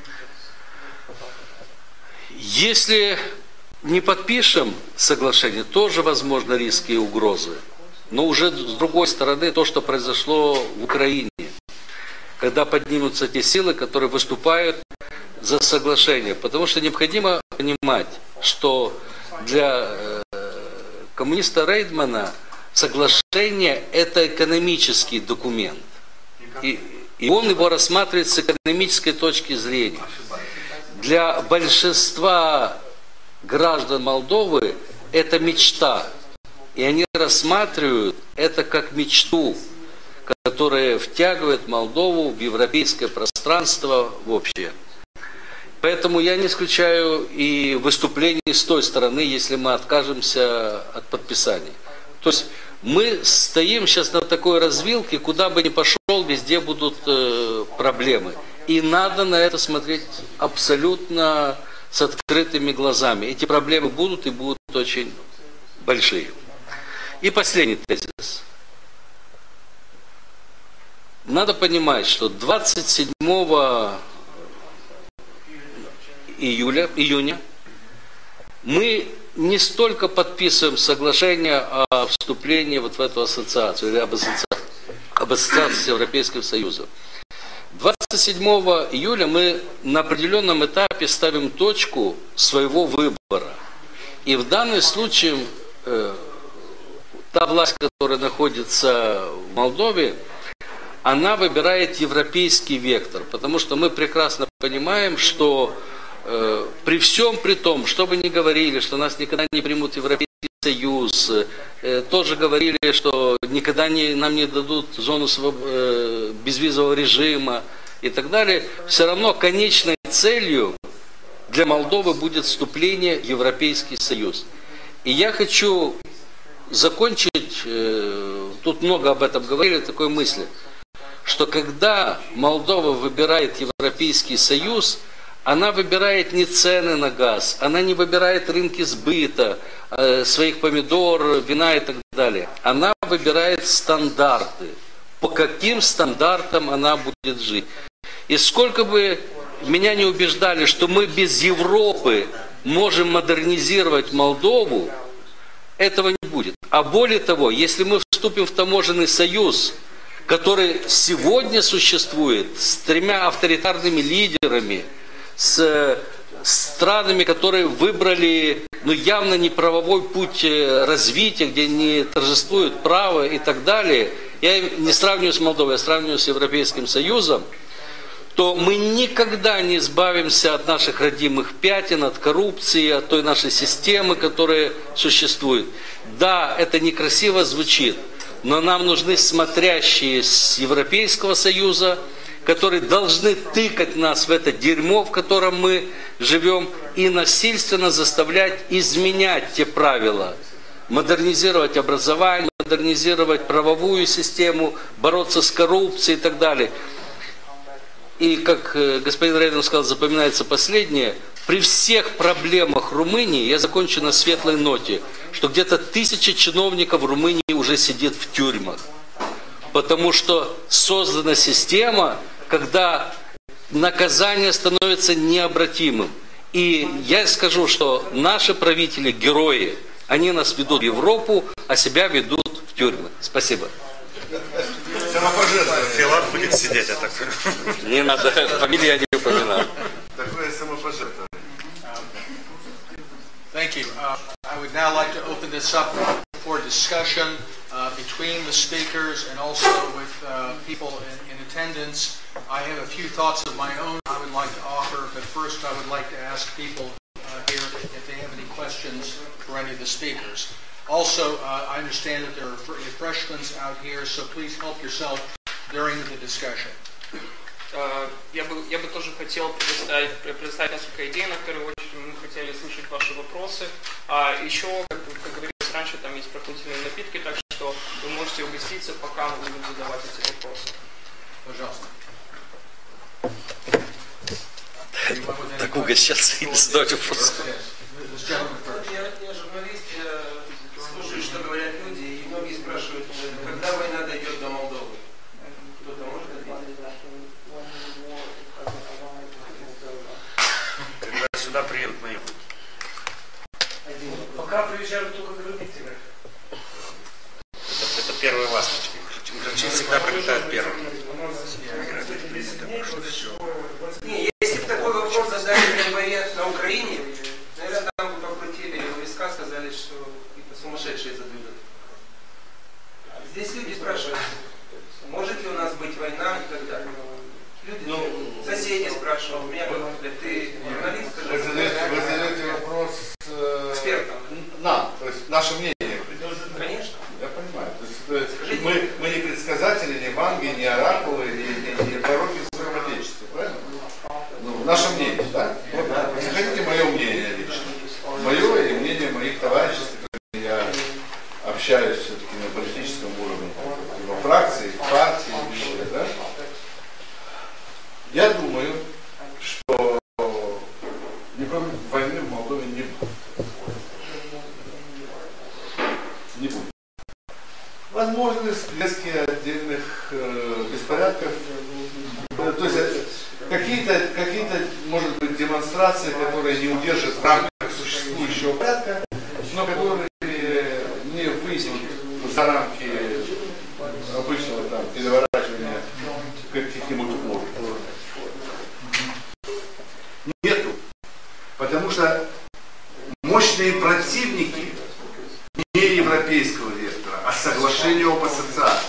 Если не подпишем соглашение, тоже возможны риски и угрозы. Но уже с другой стороны, то, что произошло в Украине, когда поднимутся те силы, которые выступают за соглашение. Потому что необходимо понимать, что для коммуниста Рейдмана соглашение – это экономический документ. И он его рассматривает с экономической точки зрения. Для большинства граждан Молдовы это мечта. И они рассматривают это как мечту, которая втягивает Молдову в европейское пространство в общее. Поэтому я не исключаю и выступлений с той стороны, если мы откажемся от подписания. То есть мы стоим сейчас на такой развилке, куда бы ни пошел, везде будут проблемы. И надо на это смотреть абсолютно с открытыми глазами. Эти проблемы будут и будут очень большие. И последний тезис. Надо понимать, что 27 июня мы не столько подписываем соглашение о вступлении вот в эту ассоциацию или об ассоциации с Европейским Союзом. 27 июля мы на определенном этапе ставим точку своего выбора. И в данном случае та власть, которая находится в Молдове, она выбирает европейский вектор. Потому что мы прекрасно понимаем, что при всем при том, что бы ни говорили, что нас никогда не примут в Европейский Союз, тоже говорили, что никогда нам не дадут зону безвизового режима и так далее, все равно конечной целью для Молдовы будет вступление в Европейский Союз. И я хочу закончить, тут много об этом говорили, такой мысли, что когда Молдова выбирает Европейский Союз, она выбирает не цены на газ, она не выбирает рынки сбыта, своих помидор, вина и так далее. Она выбирает стандарты, по каким стандартам она будет жить. И сколько бы меня не убеждали, что мы без Европы можем модернизировать Молдову, этого не будет. А более того, если мы вступим в таможенный союз, который сегодня существует с 3 авторитарными лидерами, с странами, которые выбрали явно не правовой путь развития, где не торжествует право и так далее, я не сравниваю с Молдовой, я сравниваю с Европейским Союзом, то мы никогда не избавимся от наших родимых пятен, от коррупции, от той нашей системы, которая существует. Да, это некрасиво звучит, но нам нужны смотрящие с Европейского Союза, которые должны тыкать нас в это дерьмо, в котором мы живем, и насильственно заставлять изменять те правила, модернизировать образование, модернизировать правовую систему, бороться с коррупцией и так далее. И, как господин Рейдман сказал, запоминается последнее, при всех проблемах Румынии, я закончу на светлой ноте, что где-то 1000 чиновников в Румынии уже сидит в тюрьмах. Потому что создана система, когда наказание становится необратимым. И я скажу, что наши правители, герои, они нас ведут в Европу, а себя ведут в тюрьмы. Спасибо. Филат будет сидеть, я так понимаю. Не надо, фамилию я не упоминаю. Такое самопожертвование. Thank you. I would now like to open this up for discussion between the speakers and also with people in attendance. I have a few thoughts of my own I would like to offer, but first I would like to ask people here if they have any questions for any of the speakers. Also, I understand that there are refreshments out here, so please help yourself during the discussion. Я бы тоже хотел предоставить несколько идей. На первую очередь мы хотели слышать ваши вопросы. А еще, как говорилось раньше, там есть прохладительные напитки, так что вы можете угоститься, пока мы будем задавать эти вопросы. Пожалуйста. Так угощаться и не задать вопросы. This gentleman first. наемники. Пока приезжают только грабители. Это первые ласточки. Грачи всегда прилетают первыми. Не, если бы такой вопрос задали в январе на Украине, наверное, там бы покрутили виска, сказали, что какие-то сумасшедшие задвигают. Здесь люди спрашивают, может ли у нас быть война и так далее. Люди, соседи спрашивают, меня говорят, ты журналист? Вы задаете вопрос экспертам. нам, то есть наше мнение. Конечно. Я понимаю. То есть мы не предсказатели, не ванги, не оракулы, не пророки в своем отечестве, правильно? Ну, наше мнение, да? Вот, да. Если хотите, мое мнение лично. Мое и мнение моих товарищей, с которыми я общаюсь все-таки на политическом уровне, во фракции, в партии, да? Я думаю, что никакой войны в Молдове не будет. Не будет. Возможны всплески отдельных беспорядков. То есть какие-то, может быть, демонстрации, которые не удержат в рамках существующего порядка, но которые не выйдут за рамки обычного там переворачивания каких-нибудь форм. Нету. Потому что мощные противники не европейского вектора, а соглашения об ассоциации.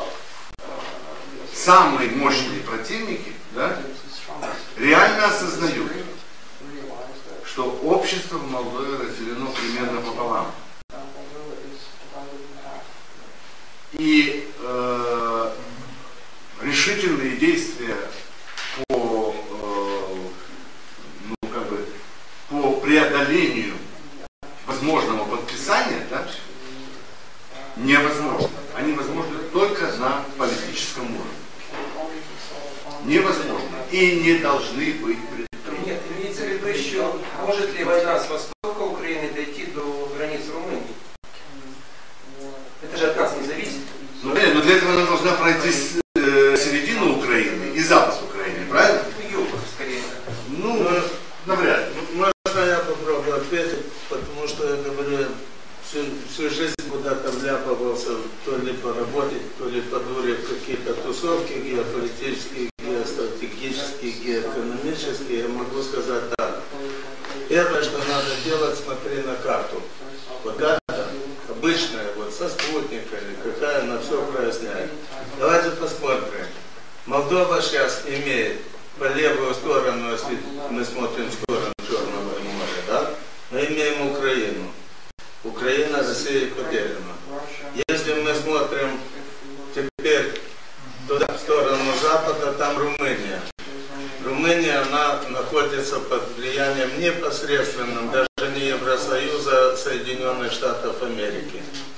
Самые мощные противники, да, реально осознают, что общество в Молдове разделено примерно пополам. И решительные действия по преодолению возможного подписания, да, невозможно. Они возможны только на политическом уровне. Невозможно. И не должны быть предприняты. Нет, имеется в виду еще, может ли война с востока Украины дойти до границ Румынии? Это же от нас не зависит. Но для этого она должна пройти середину Украины и запад Украины, правильно? Юг, скорее. Ну, навряд ли. Можно я попробую ответить, потому что я говорю, всю жизнь куда-то вляпывался, то ли по работе, то ли по дуре в какие-то тусовки геополитические, геостратегические, геоэкономические. Я могу сказать так. Первое, что надо делать, смотри на карту. Вот карта обычная, вот со спутниками, какая она все проясняет. Давайте посмотрим. Молдова сейчас имеет по левую сторону, если мы смотрим в сторону Черного моря, да, мы имеем Украину. Украина, Россия поделена. Если мы смотрим теперь туда, в сторону Запада, там Румыния. Румыния, она находится под влиянием непосредственным, даже не Евросоюза, Соединенных Штатов Америки.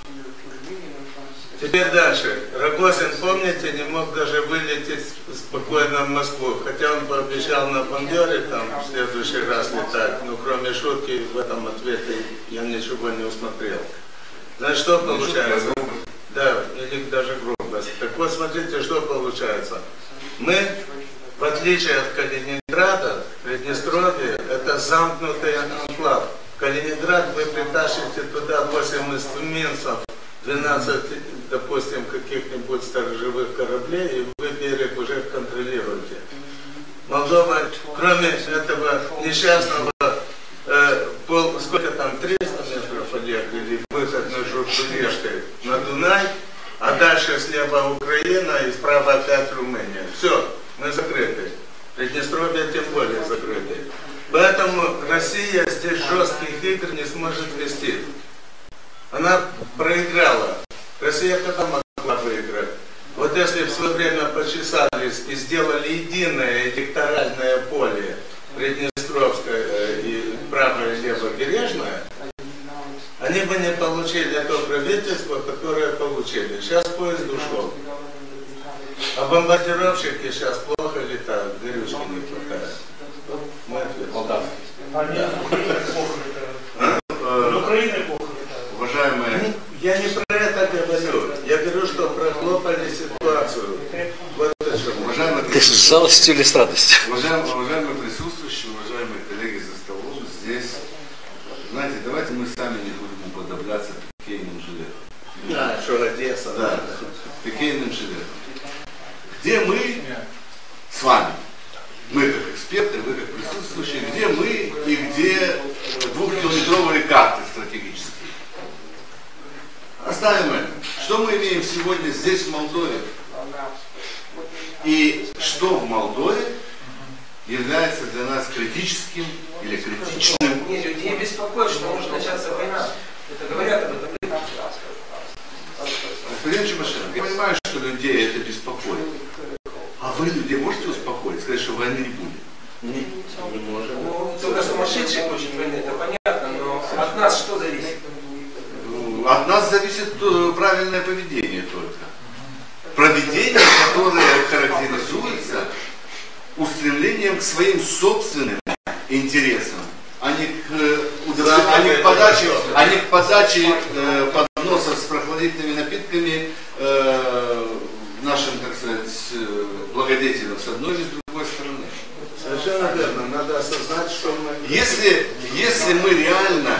Теперь дальше. Рогозин, помните, не мог даже вылететь спокойно в Москву, хотя он пообещал на бомбере там в следующий раз летать, но кроме шутки в этом ответе я ничего не усмотрел. Значит, что получается? Да, или даже грубость. Так вот, смотрите, что получается. Мы, в отличие от Калининграда, Приднестровье, это замкнутый анклав. Калининград вы притащите туда 8 эсминцев, 12, допустим, каких-нибудь сторожевых кораблей, и вы берег уже контролируете. Молдова, кроме этого несчастного, сколько там, 300 метров отъехали, выходной журналисткой на Дунай, а дальше слева Украина и справа опять Румыния. Все, мы закрыты. Приднестровье тем более закрыты. Поэтому Россия здесь жестких игр не сможет вести. Она проиграла. Россия когда могла выиграть? Вот если в свое время почесались и сделали единое электоральное поле Приднестровское и правое и левобережное, они бы не получили то правительство, которое получили. Сейчас поезд ушел. А бомбардировщики сейчас плохо летают, горючки не хватает. Мой ответ. Уважаемые, я не про это говорю. Я говорю, что прохлопали ситуацию. Вот о чем. Ты с жалостью или с радостью? Уважаемые присутствующие, уважаемые коллеги за столом, здесь давайте мы сами не будем уподобляться пикейным жилетам. Да, что Одесса. Да, пикейным жилетам. Где мы с вами? Мы как эксперты, вы как присутствующие, где мы и где двухкилометровые карты стратегические. Оставим это. Что мы имеем сегодня здесь, в Молдове? И что в Молдове является для нас критическим или критичным? Не, людей беспокоит, что может начаться война. Это говорят об этом. Господин Чебашев, я понимаю, что людей это беспокоит. А вы людей можете успокоить, сказать, что войны не будет? Не можем. Ну, только сумасшедший хочет войны, это понятно, но от нас что зависит? От нас зависит правильное поведение только. Поведение, которое характеризуется устремлением к своим собственным интересам, а не к подаче подносов с прохладительными напитками нашим, так сказать, благодетелям с одной или с другой стороны. Совершенно верно. Надо осознать, что мы... Если мы реально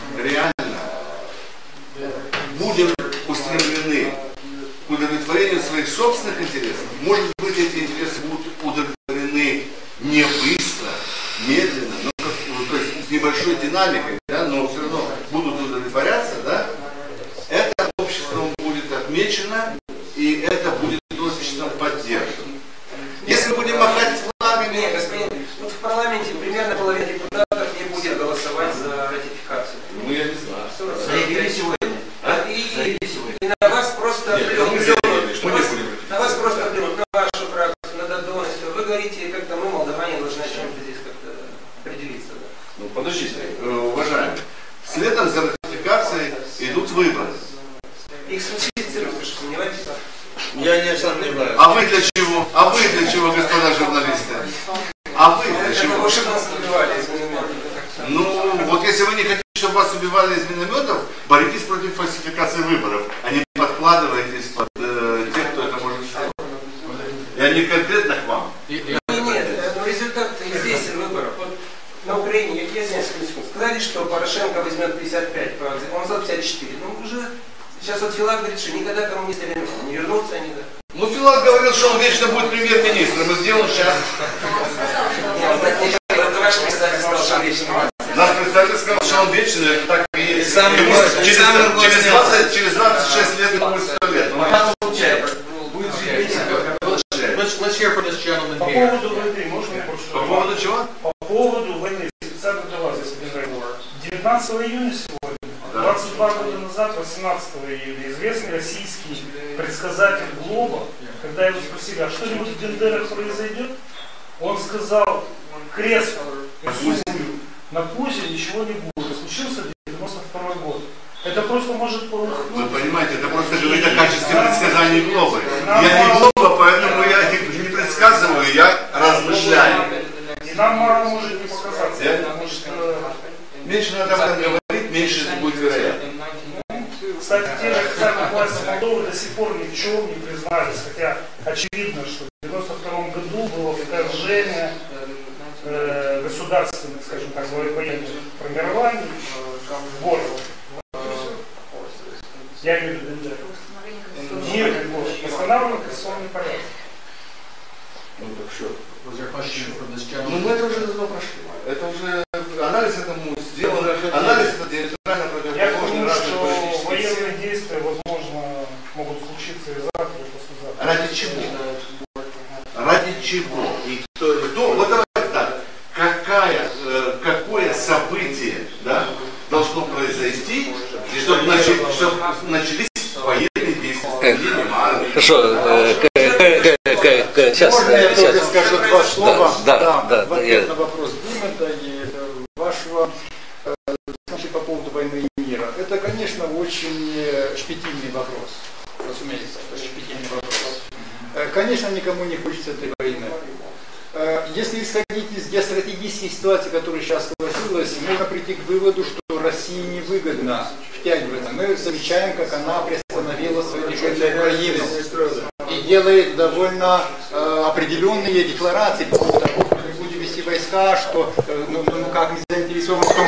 будем устремлены к удовлетворению своих собственных интересов, может быть, эти интересы будут удовлетворены не быстро, медленно, но то есть с небольшой динамикой, да, но все равно будут удовлетворяться, да, это обществом будет отмечено, и это будет обществом поддержано. Если мы будем махать флагами... Нет, господин, вот в парламенте примерно половина депутатов не будет голосовать за ратификацию. Ну, я не знаю. Заявили сегодня. И на вас просто на вас просто берут, на вашу фракцию, на Дадон, вы говорите, как-то мы, молдаване, должны о чем-то здесь как-то определиться. Да? Ну, подождите, уважаемые. Следом за ратификацией идут выборы. Их сфальсифицируют, вы что, сомневаетесь? Я не сомневаюсь. А вы для чего? А вы для чего, господа журналисты? А вы для чего? Потому что нас убивали из минометов. Ну, вот если вы не хотите, чтобы вас убивали из минометов, боритесь против фальсификации выборов, а не подкладывайтесь под тех, кто это может сделать. Я не конкретно к вам. Нет, но результат здесь выборов. Вот на Украине, я знаю, сказали, что Порошенко возьмет 55, он взял 54. Ну, уже сейчас вот Филат говорит, что никогда коммунисты не вернутся, они... Ну, Филат говорил, что он вечно будет премьер-министром, и сделал сейчас. Наш представитель сказал, что он вечный, это так и есть. Через 26 лет ему будет 100 лет. Let's hear from this gentleman По here. поводу войны, можно вопрос? По поводу чего? По поводу войны, специально для вас, если не знаю. 19 июня сегодня, 22 года назад, 18 июля, известный российский предсказатель Глоба, когда его спросили, а что-нибудь в Бендерах произойдет, он сказал, крест на пузе ничего не будет. Случился 92 год. Это просто может полыхнуть. Вы понимаете, это просто говорит о качестве предсказаний Глоба. Я не Глоба, поэтому я не предсказываю, я размышляю. И нам мало может не показаться, потому что... Меньше надо об этом говорить, меньше это будет вероятно. Кстати, те же официальные власти Молдовы до сих пор ни в чем не признались, хотя очевидно, что в 1992 году было вторжение государственных, скажем так, военных формирований в город. Я имею в виду мирный город, восстанавливаем конституционный порядок. Ну так что? Was there a question from this Ну gentleman? мы это уже давно прошли. Это уже анализ этому сделан. Анализ это диаметрально Я противоположный думаю, разным что политическим военные силам. действия, возможно, могут случиться и завтра, и послезавтра. Ради чего? Ради чего? И кто? Вот давайте так. Какое событие, да, должно произойти, чтобы начались военные действия? Хорошо, сейчас. Можно я только скажу два слова? Да. В ответ на вопрос Димита и вашего, значит, по поводу войны и мира. Это, конечно, очень щепетильный вопрос. Разумеется, это щепетильный вопрос. Конечно, никому не хочется этой войны. Если исходить из геостратегической ситуации, которая сейчас сложилась, можно прийти к выводу, что России невыгодно втягиваться. Мы замечаем, как она приостановила свое движение в Украину и делает довольно определенные декларации по поводу того, что мы будем вести войска, что как не заинтересованы в том, чтобы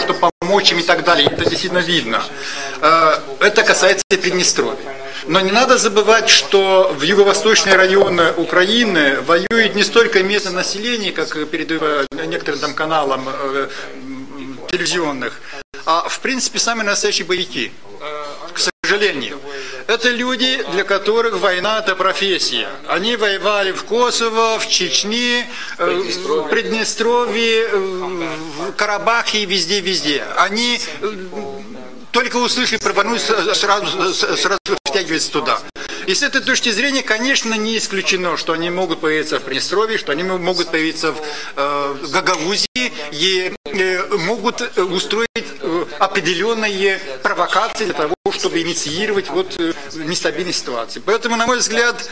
помочь им и так далее. Это действительно видно. Это касается и Приднестровья. Но не надо забывать, что в юго-восточные районы Украины воюет не столько местное население, как передают некоторым там каналам телевизионных, а в принципе сами настоящие боевики. К сожалению. Это люди, для которых война – это профессия. Они воевали в Косово, в Чечне, в Приднестровье, в Карабахе и везде-везде. Они только услышали про войну, сразу втягиваются туда. И с этой точки зрения, конечно, не исключено, что они могут появиться в Приднестровье, что они могут появиться в Гагаузии и могут устроить определенные провокации для того, чтобы инициировать нестабильные ситуации. Поэтому, на мой взгляд,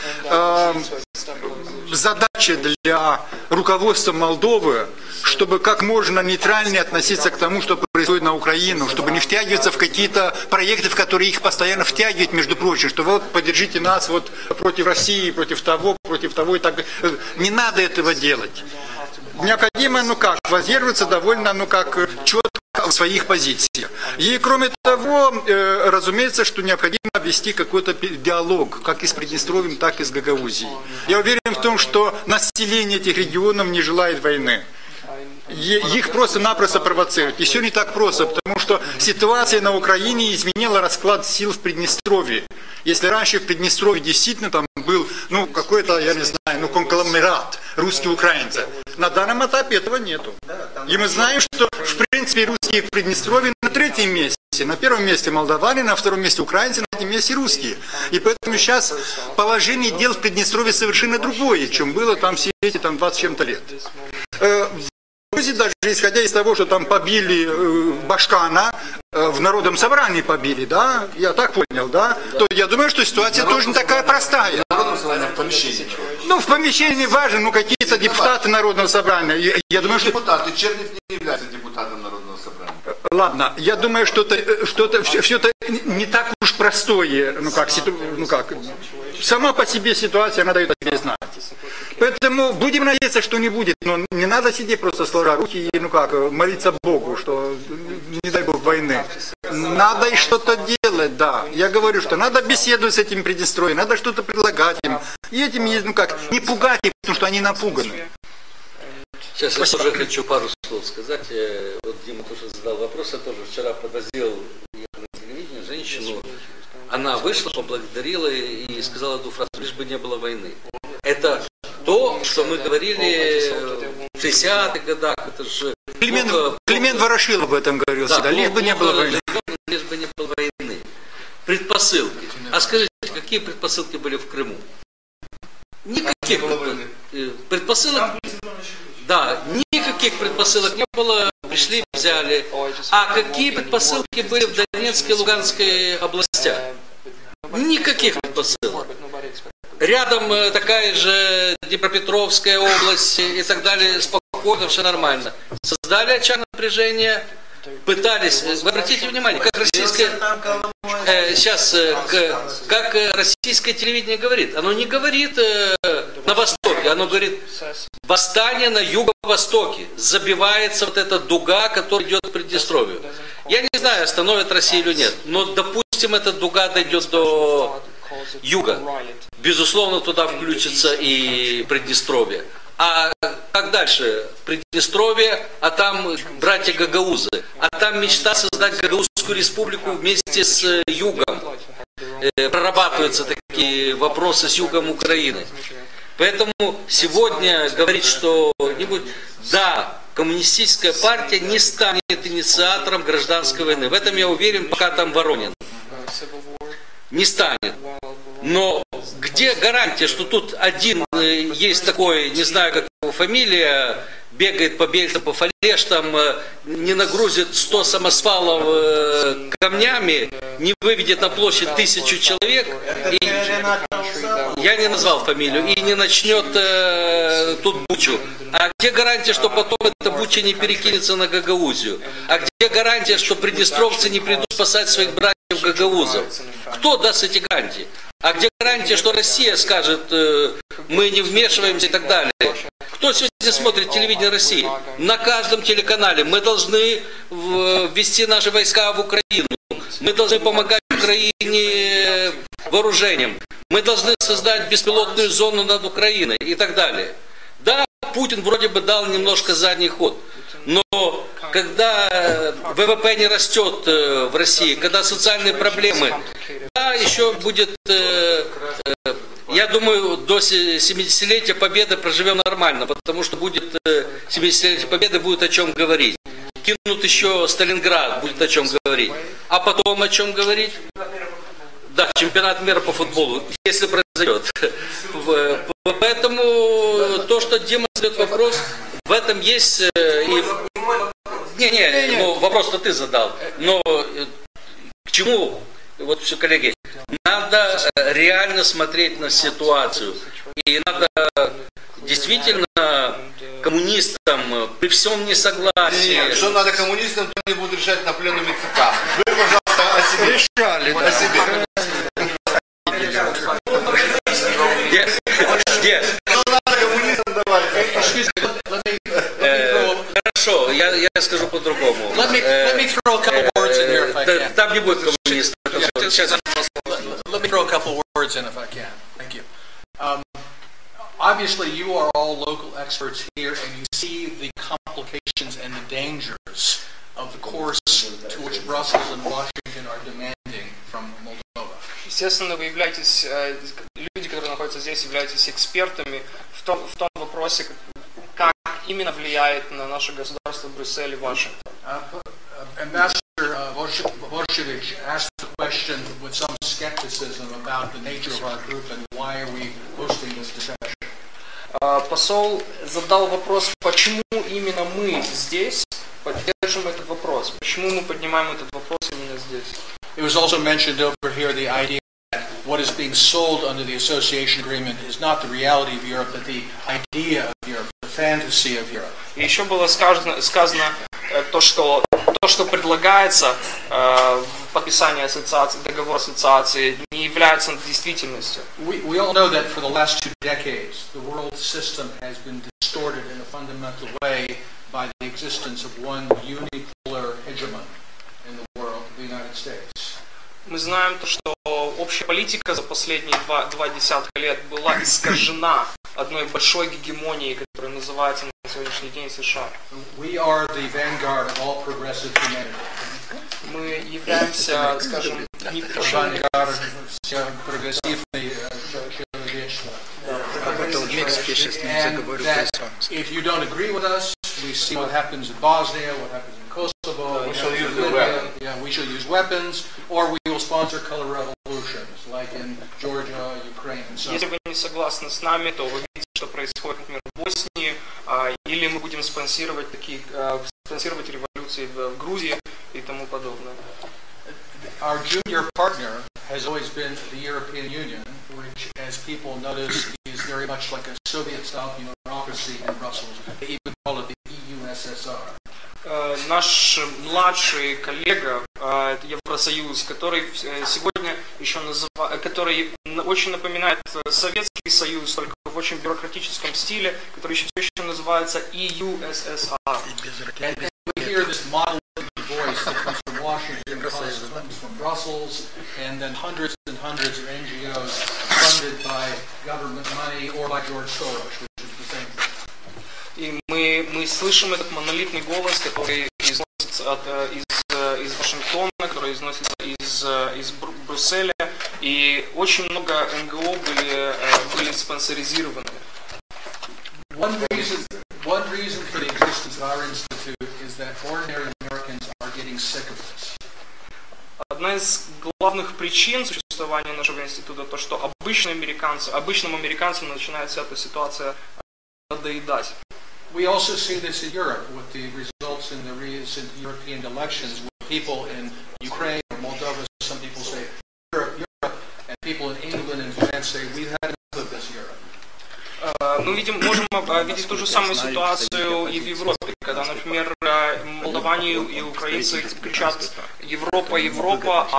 задача для руководства Молдовы, чтобы как можно нейтральнее относиться к тому, что происходит на Украине, чтобы не втягиваться в какие-то проекты, в которые их постоянно втягивают, между прочим, что вот поддержите нас против России, против того и так. Не надо этого делать. Необходимо, воздерживаться довольно, четко в своих позициях. И кроме того, разумеется, что необходимо вести какой-то диалог, как и с Приднестровьем, так и с Гагаузией. Я уверен в том, что население этих регионов не желает войны. Их просто-напросто провоцируют. И все не так просто, потому что ситуация на Украине изменила расклад сил в Приднестровье. Если раньше в Приднестровье действительно там был, какой-то, я не знаю, конгломерат русские украинцы, на данном этапе этого нету. И мы знаем, что в принципе русские в Приднестровье на третьем месте. На первом месте молдаване, на втором месте украинцы, на третьем месте русские. И поэтому сейчас положение дел в Приднестровье совершенно другое, чем было там все эти 20 чем-то лет. Даже исходя из того, что там побили Башкана, в народном собрании побили, да, я так понял, да, то я думаю, что ситуация тоже не такая простая. В помещении. В помещении важно, какие-то депутаты народного собрания. Я думаю, что... Депутаты, Чернев не является депутатом народного собрания. Ладно, я думаю, что все это не так уж простое, сама по себе ситуация, она дает о себе знать. Поэтому будем надеяться, что не будет, но не надо сидеть просто сложа руки и, молиться Богу, что не дай Бог войны. Надо и что-то делать, да. Я говорю, что надо беседовать с этим Приднестровьем, надо что-то предлагать им. И этим, не пугать их, потому что они напуганы. Сейчас я тоже хочу пару слов сказать. Дима тоже задал вопрос, я тоже вчера подвозил на телевидение женщину. Она вышла, поблагодарила и сказала одну фразу: лишь бы не было войны. Это то, что мы говорили в 60-х годах. Это же Климент Ворошилов об этом говорил всегда. Лишь бы не было войны. Лишь бы не было войны. Предпосылки. А скажите, какие предпосылки были в Крыму? Никаких предпосылок. Да, никаких предпосылок не было. Пришли, взяли. А какие предпосылки были в Донецкой и Луганской областях? Никаких предпосылок. Рядом такая же Днепропетровская область и так далее, спокойно, все нормально. Создали очаг напряжения, пытались, вы обратите внимание, как как российское телевидение говорит. Оно не говорит на Востоке, оно говорит восстание на юго-востоке. Забивается эта дуга, которая идет к Приднестровью. Я не знаю, остановит Россию или нет, но допустим, эта дуга дойдет до юга. Безусловно, туда включится и Приднестровье. А как дальше? Приднестровье, а там братья Гагаузы. А там мечта создать Гагаузскую республику вместе с югом. Прорабатываются такие вопросы с югом Украины. Поэтому сегодня говорить что-нибудь... Да, коммунистическая партия не станет инициатором гражданской войны. В этом я уверен, пока там Воронин. Не станет. Но где гарантия, что тут один есть такой, не знаю, как его фамилия, бегает по Бельту, по Фалеш, там не нагрузит 100 самосвалов камнями, не выведет на площадь 1000 человек, и, я не назвал фамилию, и не начнет тут бучу. А где гарантия, что потом эта буча не перекинется на Гагаузию? А где гарантия, что приднестровцы не придут спасать своих братьев гагаузов? кто даст эти гарантии? А где гарантия, что Россия скажет, мы не вмешиваемся и так далее? Кто сегодня смотрит телевидение России? На каждом телеканале мы должны ввести наши войска в Украину. Мы должны помогать Украине вооружением. Мы должны создать беспилотную зону над Украиной и так далее. Да, Путин вроде бы дал немножко задний ход. Но когда ВВП не растет в России, когда социальные проблемы, да, еще будет, я думаю, до 70-летия Победы проживем нормально, потому что будет 70-летие Победы, будет о чем говорить. Кинут еще Сталинград, будет о чем говорить. А потом о чем говорить? Да, чемпионат мира по футболу, если произойдет. Поэтому то, что Дима задает вопрос, в этом есть... Ну, вопрос-то ты задал. Но к чему, вот все, коллеги, надо реально смотреть на ситуацию. И надо действительно коммунистам при всем несогласии... Нет, что надо коммунистам, то они будут решать на пленуме ЦК. Вы, пожалуйста, о себе. Решали, да. О себе. Хорошо, я скажу по-другому. Let me throw a couple words in here if I can. Там не будет коммунистов. Let me throw a couple words in if I can. Thank you. Obviously, you are all local experts here, and you see the complications and the dangers of the course to which Brussels and Washington are demanding from Moldova. Естественно, вы являетесь, люди, которые находятся здесь, являетесь экспертами в том вопросе, как именно влияет на наше государство Брюссель и Вашингтон. Ambassador Vorshevich asked the question with some skepticism about the nature of our group and why are we hosting this discussion. Посол задал вопрос, почему именно мы здесь поддержим этот вопрос, почему мы поднимаем этот вопрос именно здесь. It was also mentioned over here the idea that what is being sold under the association agreement is not the reality of Europe, but the idea of Europe, the fantasy of Europe. И еще было сказано то, что предлагается в подписании ассоциации, договора ассоциации, не является действительностью. We all know that for the last 2 decades, the world system has been distorted in a fundamental way by the existence of one unipolar hegemon in the world, the United States. Мы знаем то, что общая политика за последние два десятка лет была искажена одной большой гегемонией, которая называется на сегодняшний день США. We are the vanguard of all progressive humanity. Мы являемся, скажем, Vanguard прогрессивной человечества. And that if you don't agree with us, we see what happens in Bosnia, what happens in Kosovo. We shall use the weapons. Yeah, we shall use weapons, or we will sponsor color revolutions, like in Georgia, Ukraine, and so on. Если вы не согласны с нами, то вы видите, что происходит, например, в Боснии, или мы будем спонсировать революции в Грузии и тому подобное. Our junior partner has always been the European Union, which, as people notice, is very much like a Soviet-style bureaucracy in Brussels. They even call it the EU-SSR. Наш младший коллега, это Евросоюз, который сегодня еще который очень напоминает Советский Союз, только в очень бюрократическом стиле, который все еще называется EU-SSR. We hear this monolithic voice that comes from Washington, comes from Brussels, and then hundreds and hundreds of NGOs funded by government money or by George Soros, which is the same thing. И мы слышим этот монолитный голос, который износится из Вашингтона, который износится из Брюсселя, и очень много НГО были спонсоризированы. One reason for the existence of our institute is that ordinary Americans are getting sick of this. Одна из главных причин существования нашего института то, что обычным американцам начинает вся эта ситуация надоедать. We also see this in Europe with the results in the recent European elections, with people in Ukraine or Moldova, some people say Europe, and people in England and France say we've had enough of this Europe. Мы можем видеть ту же самую ситуацию и в Европе, когда, например, молдаване и украинцы кричат «Европа, Европа», а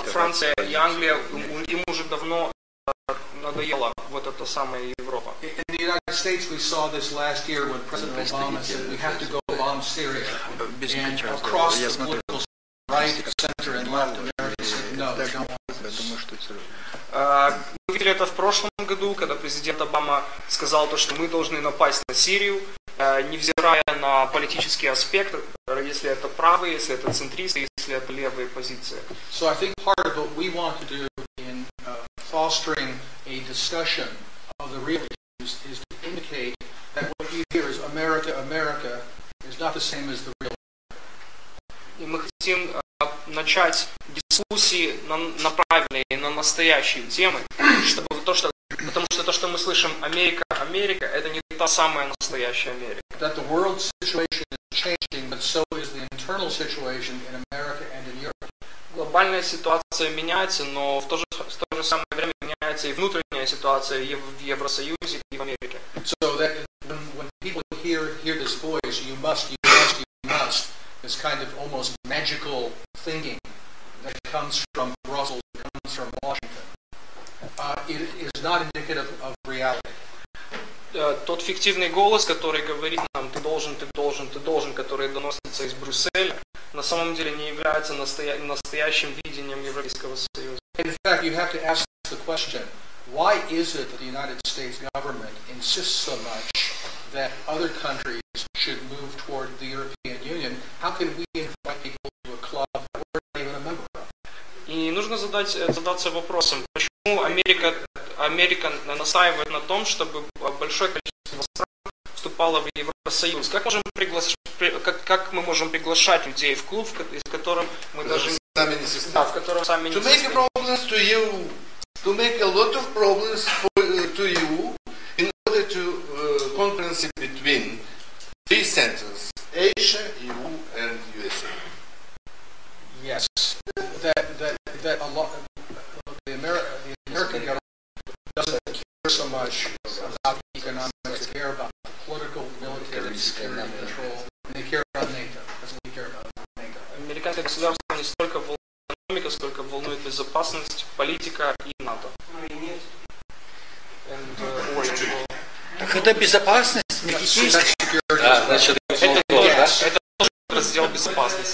Франция и Англия, им уже давно надоела вот эта самая Европа. In the United States, we saw this last year when President Obama said we have to go bomb Syria. And across the political right, center, and left, America said no, they don't want this. Мы видели это в прошлом году, когда президент Обама сказал то, что мы должны напасть на Сирию, невзирая на политические аспекты, если это правые, если это центристы, если это левые позиции. So I think part of what we want to do in fostering a discussion of the real issues is to indicate that what you hear is America, America is not the same as the real. И мы хотим начать дискуссии на правильные, на настоящие темы, чтобы потому что то, что мы слышим Америка, Америка, это не та самая настоящая Америка. That the world situation is changing, but so is the internal situation in America and in Europe. Глобальная ситуация меняется, но в то же самое время меняется и внутренняя ситуация в Евросоюзе и в Америке. So that when people hear this voice, you must, this kind of almost magical thinking that comes from Brussels, comes from Washington, it is not indicative of reality. Тот фиктивный голос, который говорит нам, ты должен, который доносится из Брюсселя, на самом деле не является настоящим видением Европейского Союза. In fact, you have to ask the question, why is it that the United States government insists so much that other countries should move toward the European Union? How can we invite people to a club that we're not even a member of? И нужно задаться вопросом, почему Америка настаивает на том, чтобы большое количество стран вступало в Евросоюз. Как мы можем приглашать людей в клуб, в котором мы даже в котором сами не состоим? To make a lot of problems to you in order to conference between three centers, Asia, EU, and USA. Yes, that a lot the American government doesn't care so much about economics, they care about political, military, security control, and they care about NATO. That's what they care about NATO. Американское государство не столько волнует экономика, сколько волнует безопасность, политика и НАТО. Так это безопасность, не хищность. Значит, Это тоже раздел безопасности.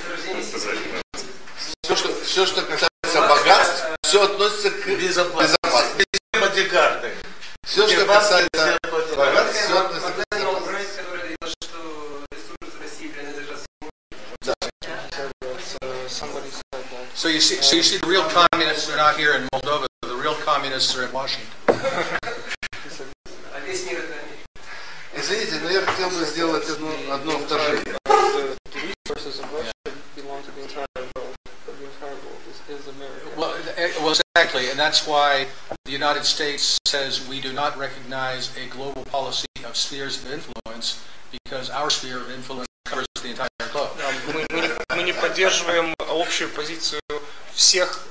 Все, что касается богатств, все относится к безопасности. Все, что касается богатств, все относится к безопасности. So you see the real communists are not here in Moldova, the real communists are in Washington. Извините, но я хотел бы сделать одно вторжение. Well, exactly, and that's why the United States says we do not recognize a global policy of spheres of influence because our sphere of influence covers the entire globe. Мы не поддерживаем общую позицию всех.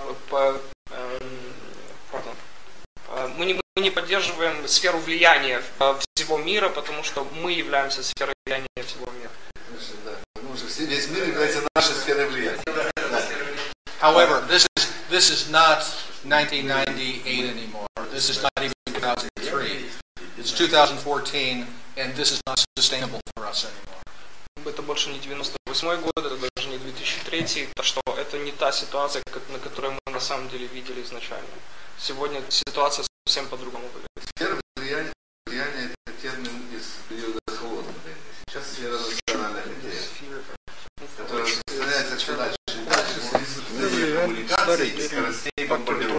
Мы не поддерживаем сферу влияния всего мира, потому что мы являемся сферой влияния всего мира. Весь мир является нашей сферой влияния. However, this is not 1998 anymore. This is not even 2003. It's 2014, and this is not sustainable for us anymore. Это больше не 98 год, это даже не 2003, так что это не та ситуация, на которую мы на самом деле видели изначально. Сегодня ситуация совсем по-другому выглядит. Сфера влияния – это термин из периода холодной войны. Сейчас сфера национальных идей, которая распространяется все дальше и дальше, коммуникаций, скоростей, бомбардировок.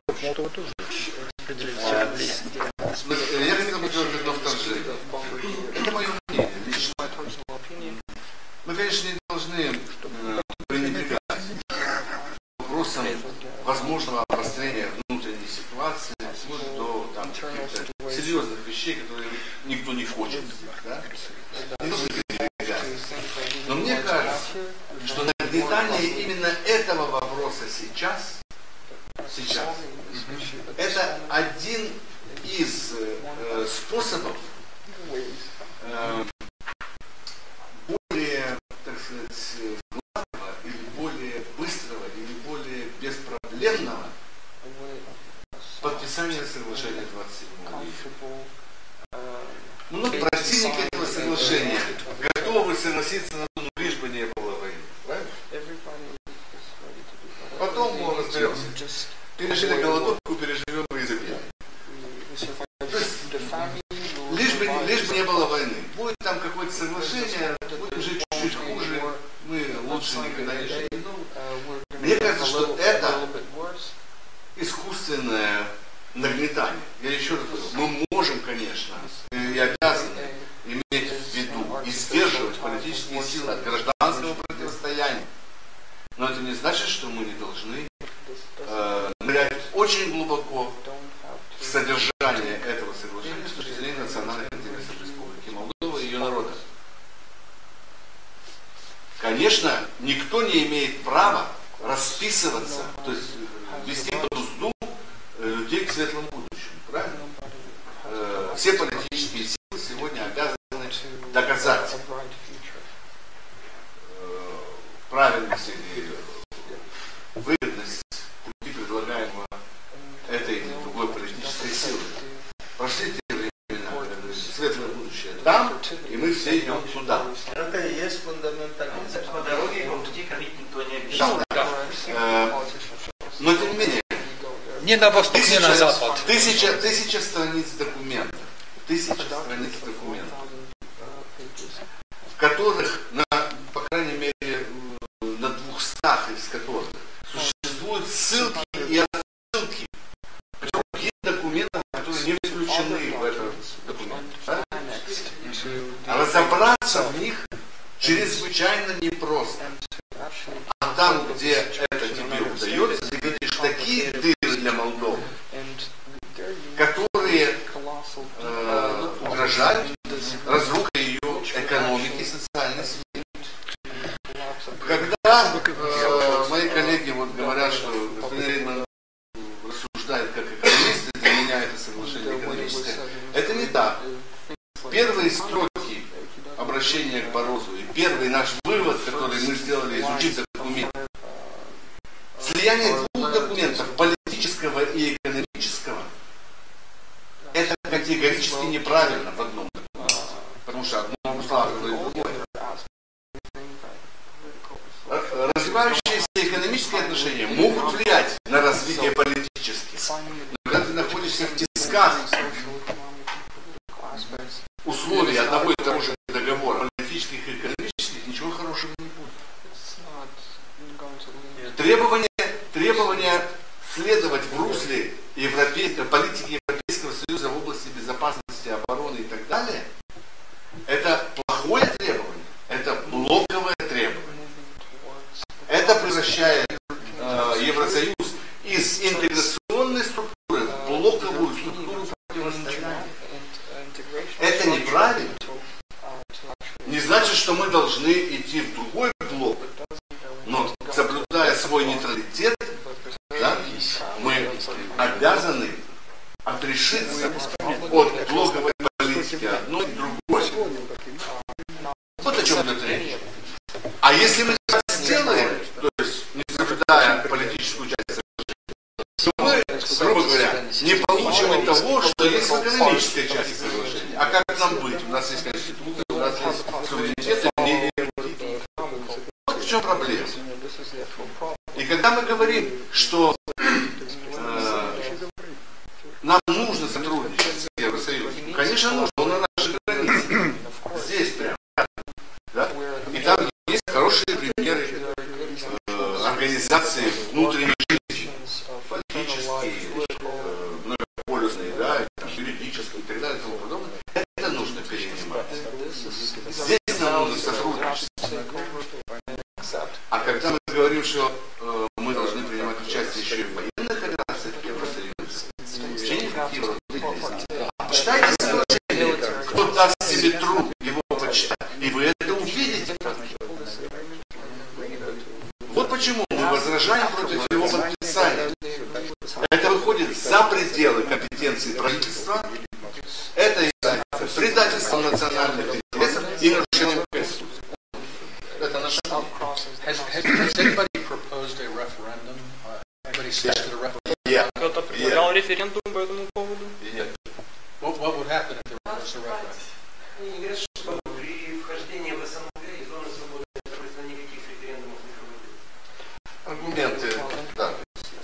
Я хотел бы сделать одно вторжение. Это мое мнение, лично. Мы, конечно, не должны пренебрегать вопросом возможного обострения внутренней ситуации, вплоть до каких-то серьезных вещей, которые никто не хочет. Да? Не нужно пренебрегать. Но мне кажется, что нагнетание именно этого вопроса сейчас, это один из способов более, так сказать, гладкого или более быстрого или более беспроблемного проблемного подписания соглашения 27 июля. Многие противники этого соглашения готовы согласиться на то, лишь бы не было войны. Правильно? Потом мы разберемся. Пережили голодовку, переживем и изобилие. То есть, лишь бы не было войны. Будет там какое-то соглашение, будем жить чуть-чуть хуже, мы лучше никогда не жили. Мне кажется, что это искусственное нагнетание. Я еще раз говорю, мы можем, конечно, и обязаны иметь в виду и сдерживать политические силы от гражданского противостояния. Но это не значит, что мы не должны нырять очень глубоко в содержание этого соглашения с точки зрения национальных интересов Республики Молдова и ее народа. Конечно, никто не имеет права расписываться, то есть вести под узду людей к светлому будущему. Правильно? Все политические силы сегодня обязаны доказать правильность или выгодность пути, предлагаемого этой или другой политической силы. Прошли те времена, светлое будущее там, и мы все идем туда. Это и есть фундаментализм. По дороге и по пути ходить никто не обещал. Но тем не менее, Ни на восток, ни на запад. Тысяча страниц документов. В которых, по крайней мере, на 200 из которых существуют ссылки и отсылки к другим документам, которые не включены в этот документ. А разобраться в них чрезвычайно непросто. А там, где это тебе удается, ты видишь такие дыры для Молдовы, которые угрожают разрухой ее экономики, социальной сферы. Когда мои коллеги говорят, что господин Рейдман рассуждает как экономист, и для меня это соглашение экономическое, это не так. Первые строки обращения к Барозу и первый наш вывод, который мы сделали, изучив документ, слияние двух документов, политического и экономического, это категорически неправильно в одном документе, потому что одно уславливает другое. Развивающиеся экономические отношения могут влиять на развитие политических. Но когда ты находишься в тисках условий одного и того же договора, политических и экономических, ничего хорошего не будет. Требования следовать в русле политики Европейского Союза в области безопасности, обороны и так далее, это плохое требование, это блоковое требование. Это превращает Евросоюз из интеграционной структуры в блоковую структуру противостояния. Это неправильно. Не значит, что мы должны идти в другой блок, но соблюдая свой нейтралитет, да, мы обязаны отрешиться от блоковой политики одной и другой. Вот о чем идет речь. А если мы это сделаем, то есть не соблюдая политическую часть, то мы, грубо говоря, не получим и того, что есть в экономической части соглашения. А как нам быть? У нас есть конституция, у нас есть суверенитет, вот в чем проблема. И когда мы говорим, что нам нужно сотрудничать с Евросоюзом, конечно нужно, он на нашей границе. Здесь прямо. Да? И там есть хорошие примеры организации внутренней жизни. Политические, многополюсные, да, юридические и так далее и тому подобное. Это нужно перенимать. Здесь нам нужно сотрудничать. А когда мы говорим, что мы должны принимать участие еще и в военных операциях Евросоюза, вообще никакие почитайте соглашение, кто даст себе труд его почитать, и вы это увидите. Вот почему мы возражаем против его подписания. Это выходит за пределы компетенции правительства, это является предательством национальных интересов и нарушением Конституции. Это наш. Has anybody proposed a referendum? Anybody 26 to the referendum. Yeah. Кто-то предлагал референдум по этому поводу? Yeah. What would happen if there was a referendum? Они говорят, что при вхождении в СНГ и зоны свободной торговли никаких референдумов не проводилось. Аргументы, да.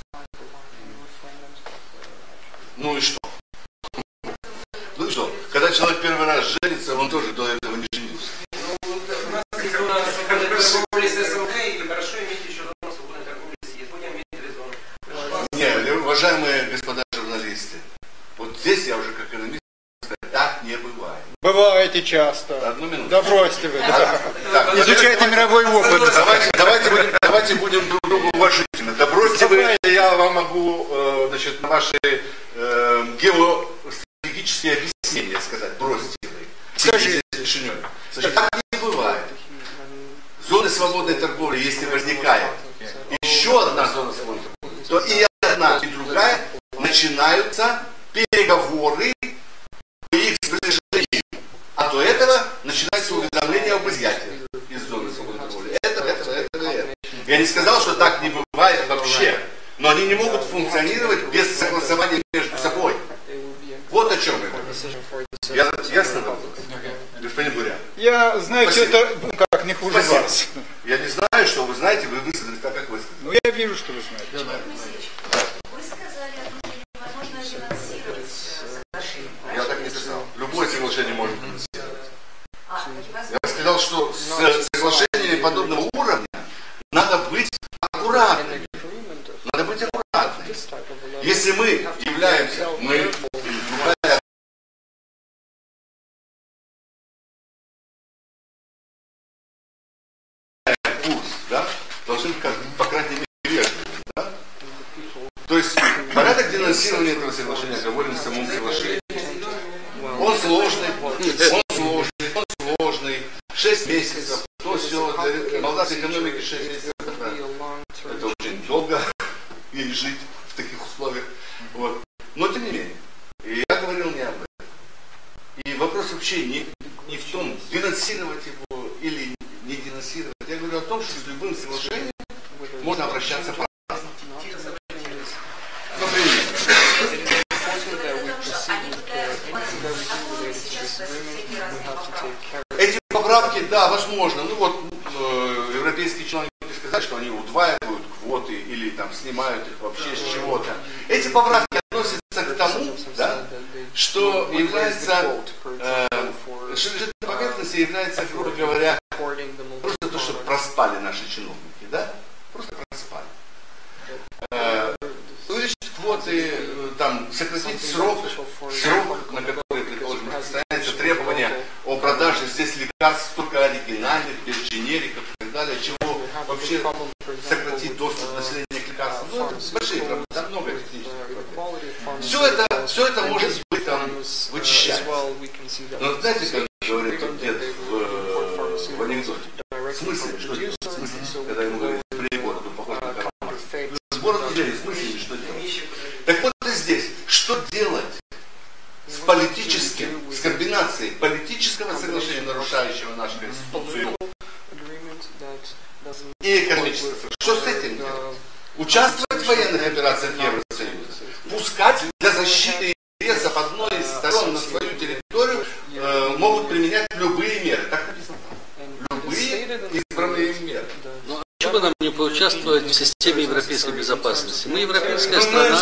Ну и что? Ну и что? Когда человек первый раз женится, он тоже до этого не женился. У нас есть зона свободной торговли с СНГ, и хорошо иметь еще зону свободной торговли с ЕС. Будем иметь две зоны. Не, уважаемые господа журналисты, вот здесь я уже как экономист сказать, так не бывает. Бываете часто. Одну минуту. Да бросьте вы. Так, Изучайте мировой опыт. давайте будем друг другу уважительны. Да бросьте вы, я вам могу значит, на ваши геостратегические объяснения сказать. Бросьте вы. Скажи. Значит, так не бывает. Зоны свободной торговли, если возникает еще одна зона свободной торговли, то и одна, и другая начинаются переговоры по их сближению. А до этого начинается уведомление об изъятии из зоны свободной торговли. Это. Я не сказал, что так не бывает вообще, но они не могут функционировать без согласования между собой. Вот о чем я говорю. Ясно вопрос? Господин Бурян. Я знаю все это, как не хуже Спасибо. вас. Я не знаю, что вы знаете, вы высказались так, как высказались. Ну, я вижу, что вы знаете. Вы сказали о том, что невозможно финансировать соглашение. Я так не сказал. Любое соглашение может финансировать. невозможно. Я сказал, что с соглашениями подобного уровня надо быть аккуратными. Надо быть аккуратными. Если мы являемся, курс, да, должны быть, по крайней мере, вежливыми, да? То есть порядок денонсирования этого соглашения доволен в самом соглашении. Он сложный, 6 месяцев, то все, для молдавской экономики 6 месяцев, это очень долго ей жить в таких условиях. Вот. Но тем не менее, и я говорил не об этом. И вопрос вообще не в том, денонсировать его или не денонсировать. Я говорю о том, что с любым соглашением можно обращаться по-разному. Например, эти поправки, да, возможно. Ну вот, европейские чиновники сказали, что они удваивают квоты или там снимают их вообще с чего-то. Эти поправки относятся к тому, да, что является, что лежит на поверхности, является, грубо говоря, просто то, что проспали наши чиновники, да? Просто проспали. Увеличить квоты, там, сократить срок, на который, предположим, состояние требования о продаже здесь лекарств только оригинальных, без дженериков и так далее, чего вообще сократить доступ населения к лекарствам. Ну, большие проблемы, да, много технических проблем. Все это может быть там вычищать. Но знаете, как говорит тот дед в анекдоте? В смысле, что делать? В смысле, когда ему говорят, сбрей бороду, похож на карман. Бороду взяли, в смысле, что делать? Так вот и здесь, что делать с политическим, с комбинацией политического соглашения, нарушающего нашу Конституцию, и экономического. Что с этим делать? Участвовать в военных операциях Евросоюза, пускать для защиты интересов одной из сторон на свою территорию, могут применять любые меры. Так написано. Любые избранные меры. Ну, почему бы нам не поучаствовать в системе европейской безопасности? Мы европейская страна.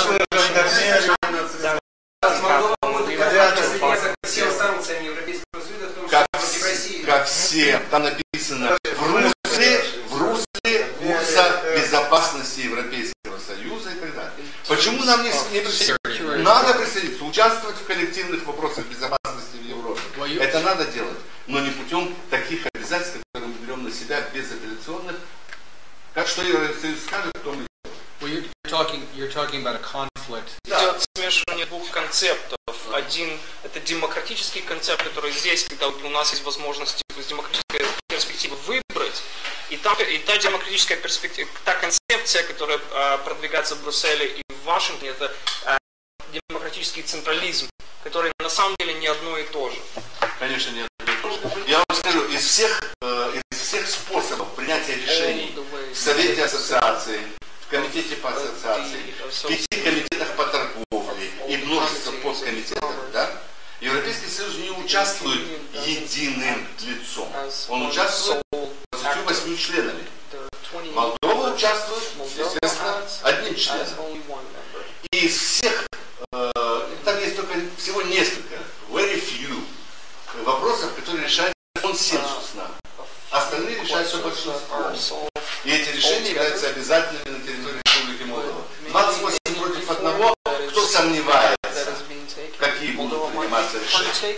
Как все, там написано в русле курса безопасности Европейского Союза и так далее. Почему нам не присоединиться? Надо присоединиться, участвовать в коллективных вопросах безопасности в Европе. Это надо делать, но не путем таких обязательств, которые мы берем на себя безапелляционных. Как что Евросоюз скажет, то мы. You're talking about a conflict. Идет смешивание двух концептов. Один – это демократический концепт, который здесь, когда у нас есть возможность из демократической перспективы выбрать, и та демократическая перспектива, та концепция, которая продвигается в Брюсселе и в Вашингтоне, это демократический централизм, который на самом деле не одно и то же. Конечно, не одно и то же. Я вам скажу, из всех способов принятия решений в Совете Ассоциации, в в комитете по ассоциации, в 5 комитетах по торговле и множество подкомитетов, да? Европейский Союз не участвует единым лицом. Он участвует 28 членами. Молдова участвует, естественно, одним членом. И из всех, там есть только всего несколько, very few вопросов, которые решаются консенсусно. Остальные решаются большинством. И эти решения являются обязательными на территории Республики Молдова. 28 против 1, кто сомневается, какие будут приниматься решения.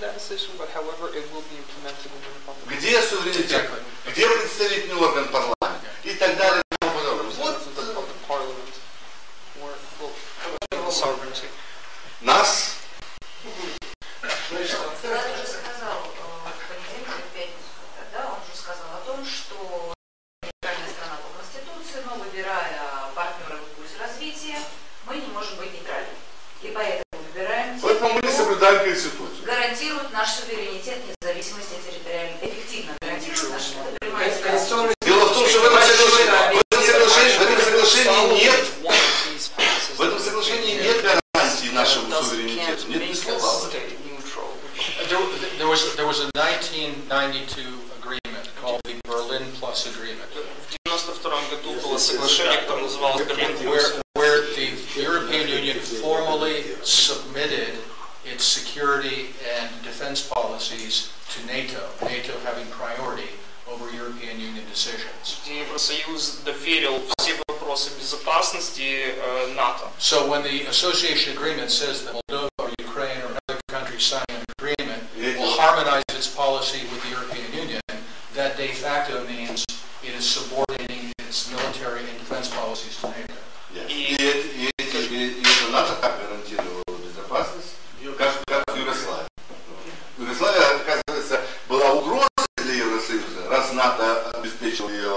Где суверенитет? Где представительный орган парламента? И так далее. Вот нас. Сарат уже сказал в понедельник, в пятницу, да, он уже сказал о том, что нейтральная страна по Конституции, но выбирая партнера в курсе развития, мы не можем быть нейтральными. И поэтому выбираем тех, Поэтому мы не соблюдаем Конституцию. гарантирует наш суверенитет, независимость и территориально эффективно гарантирует наш суверенитет. Дело в том, что в этом соглашении нет гарантии нашего суверенитета. Нет ни слова об этом. There was a 1992 agreement called the Berlin Plus Agreement. В 1992 году было соглашение, которое называлось Берлин Плюс, where the European Union formally submitted its security and defense policies to NATO, NATO having priority over European Union decisions. где Евросоюз доверил все вопросы безопасности НАТО. So when the association agreement says that Moldova or Ukraine or another country signing an agreement will harmonize its policy with the European Union, that de facto means it is subordinating its military and defense policies to NATO. И это НАТО так гарантировало безопасность, как в Югославии. Югославия, оказывается, была угрозой для Евросоюза, раз НАТО обеспечил ее.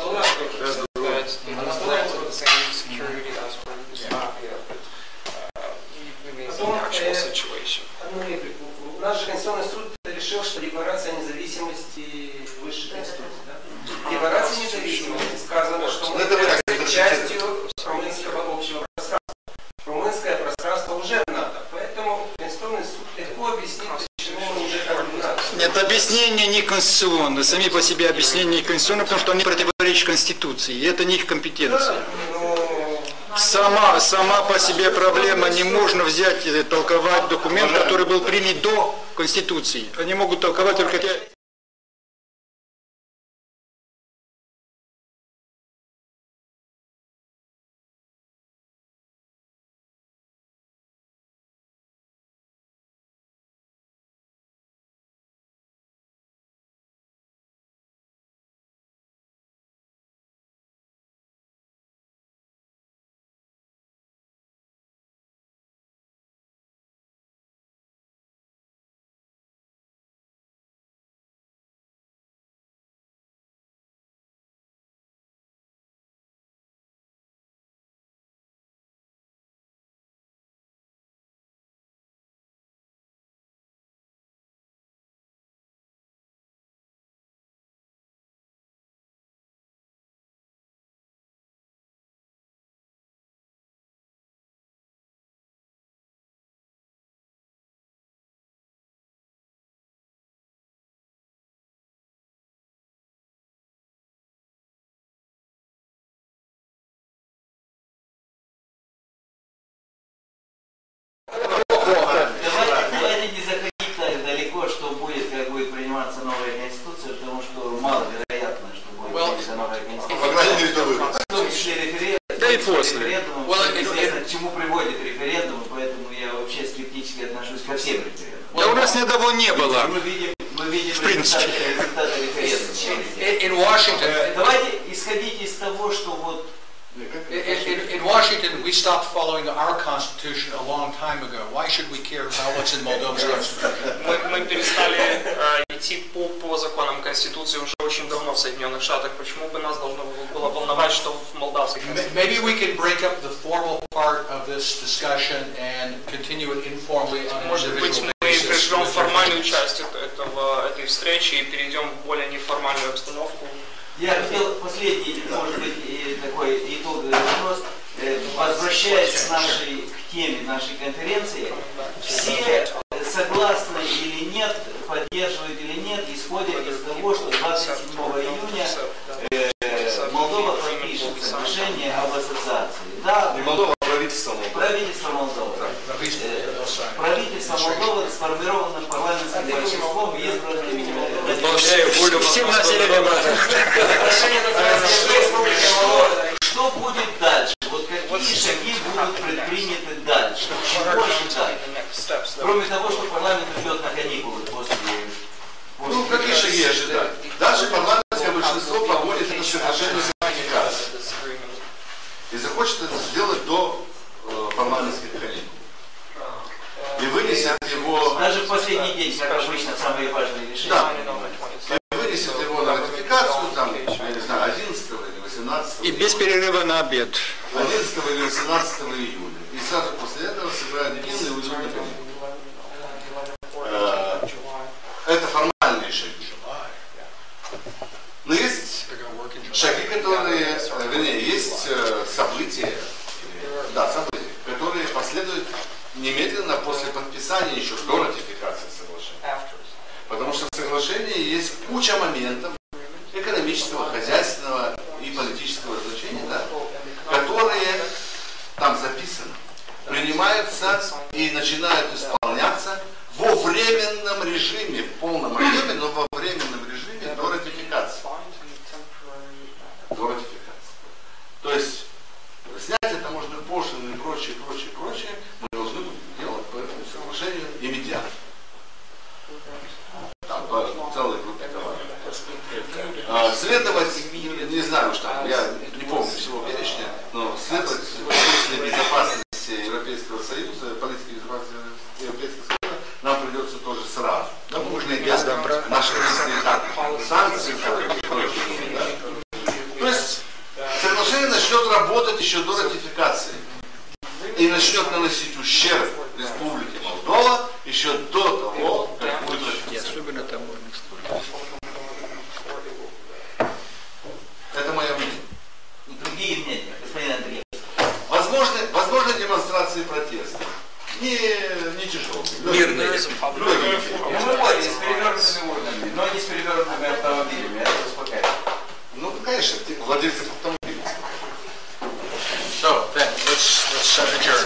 Наш Конституционный суд решил, что декларация независимости высших институтов. Да? Декларация независимости сказано, что мы являемся частью румынского общего пространства. Румынское пространство уже НАТО, поэтому Конституционный суд легко объяснит, почему мы уже как бы НАТО. Нет, объяснение не конституционное, сами по себе объяснения не конституционные, потому что они противоречат Конституции, и это не их компетенция. Сама по себе проблема, не можно взять и толковать документ, который был принят до Конституции. Они могут толковать только те... Давайте не заходить так далеко, что будет, как будет приниматься новая Конституция, потому что маловероятно, что будет приниматься новая Конституция. В том числе референдум. Да и после. Известно, к чему приводит референдум, поэтому я вообще скептически отношусь ко всем референдумам. Да у нас ни одного не было. Мы видим результаты In Давайте исходить из того, что вот in Washington, we stopped following our constitution a long time ago. Why should we care about what's in Moldova's constitution? Мы перестали идти по законам Конституции уже очень давно в Соединенных Штатах. Почему бы нас должно было волновать, что в молдавской Конституции? Maybe we can break up the formal part of this discussion and continue it informally on an Может быть, individual мы basis. прервем формальную часть этой встречи и перейдем в более неформальную обстановку. я хотел последний, может быть, такой итог возвращаясь к теме нашей конференции, все согласны или нет, поддерживают или нет, исходят из того, что 27 июня Молдова подпишет соглашение об ассоциации. Да, Не Молдова, а правительство Молдовы. Правительство Молдовы. Правительство Молдовы сформировано парламентским большинством, избранным Всем населением. Что будет дальше? Вот какие шаги будут предприняты дальше? Чего ждать? Кроме того, что парламент идет на каникулы после... Ну, какие шаги ожидать? Дальше парламентское большинство проводит это соглашение с ратификацией. И захочет это сделать до парламентских каникул. И вынесет его... Даже в последний день, как обычно, самые важные решения. Да. И вынесет его на ратификацию, там, я не знаю, 11 или 18 И без перерыва на обед. 11 или 18 июля. И сразу после этого собирают длинные и уйдут на каникулы. Это формальные шаги. Но есть шаги, которые, вернее, есть события, которые последуют немедленно после подписания, еще до ратификации соглашения. Потому что в соглашении есть куча моментов экономического, хозяйственного и политического значения, да, которые там записаны, принимаются и начинают исполняться во временном режиме, в полном объеме, но во временном режиме до ратификации. До ратификации. То есть снять таможенных пошлин и прочее, мы должны делать по этому соглашению иммедиатно. Там по целой группе товаров. Следовать, не знаю, что я не помню всего перечня, но следовать после безопасности Европейского Союза, политики безопасности Европейского Союза, нам придется тоже сразу. Нам нужны без наши санкции, да? То есть соглашение начнет работать еще до ратификации и начнет наносить ущерб Республике Молдова еще до того, как будет ратифицировано. Особенно таможенных споров. Это мое мнение. Другие мнения, господин Андреев. Возможны демонстрации протеста. Не тяжелые. Мирные. С перевернутыми урнами, но не с перевернутыми автомобилями. Это успокаивает. Ну, конечно, владельцев автомобилей. So, then, let's adjourn.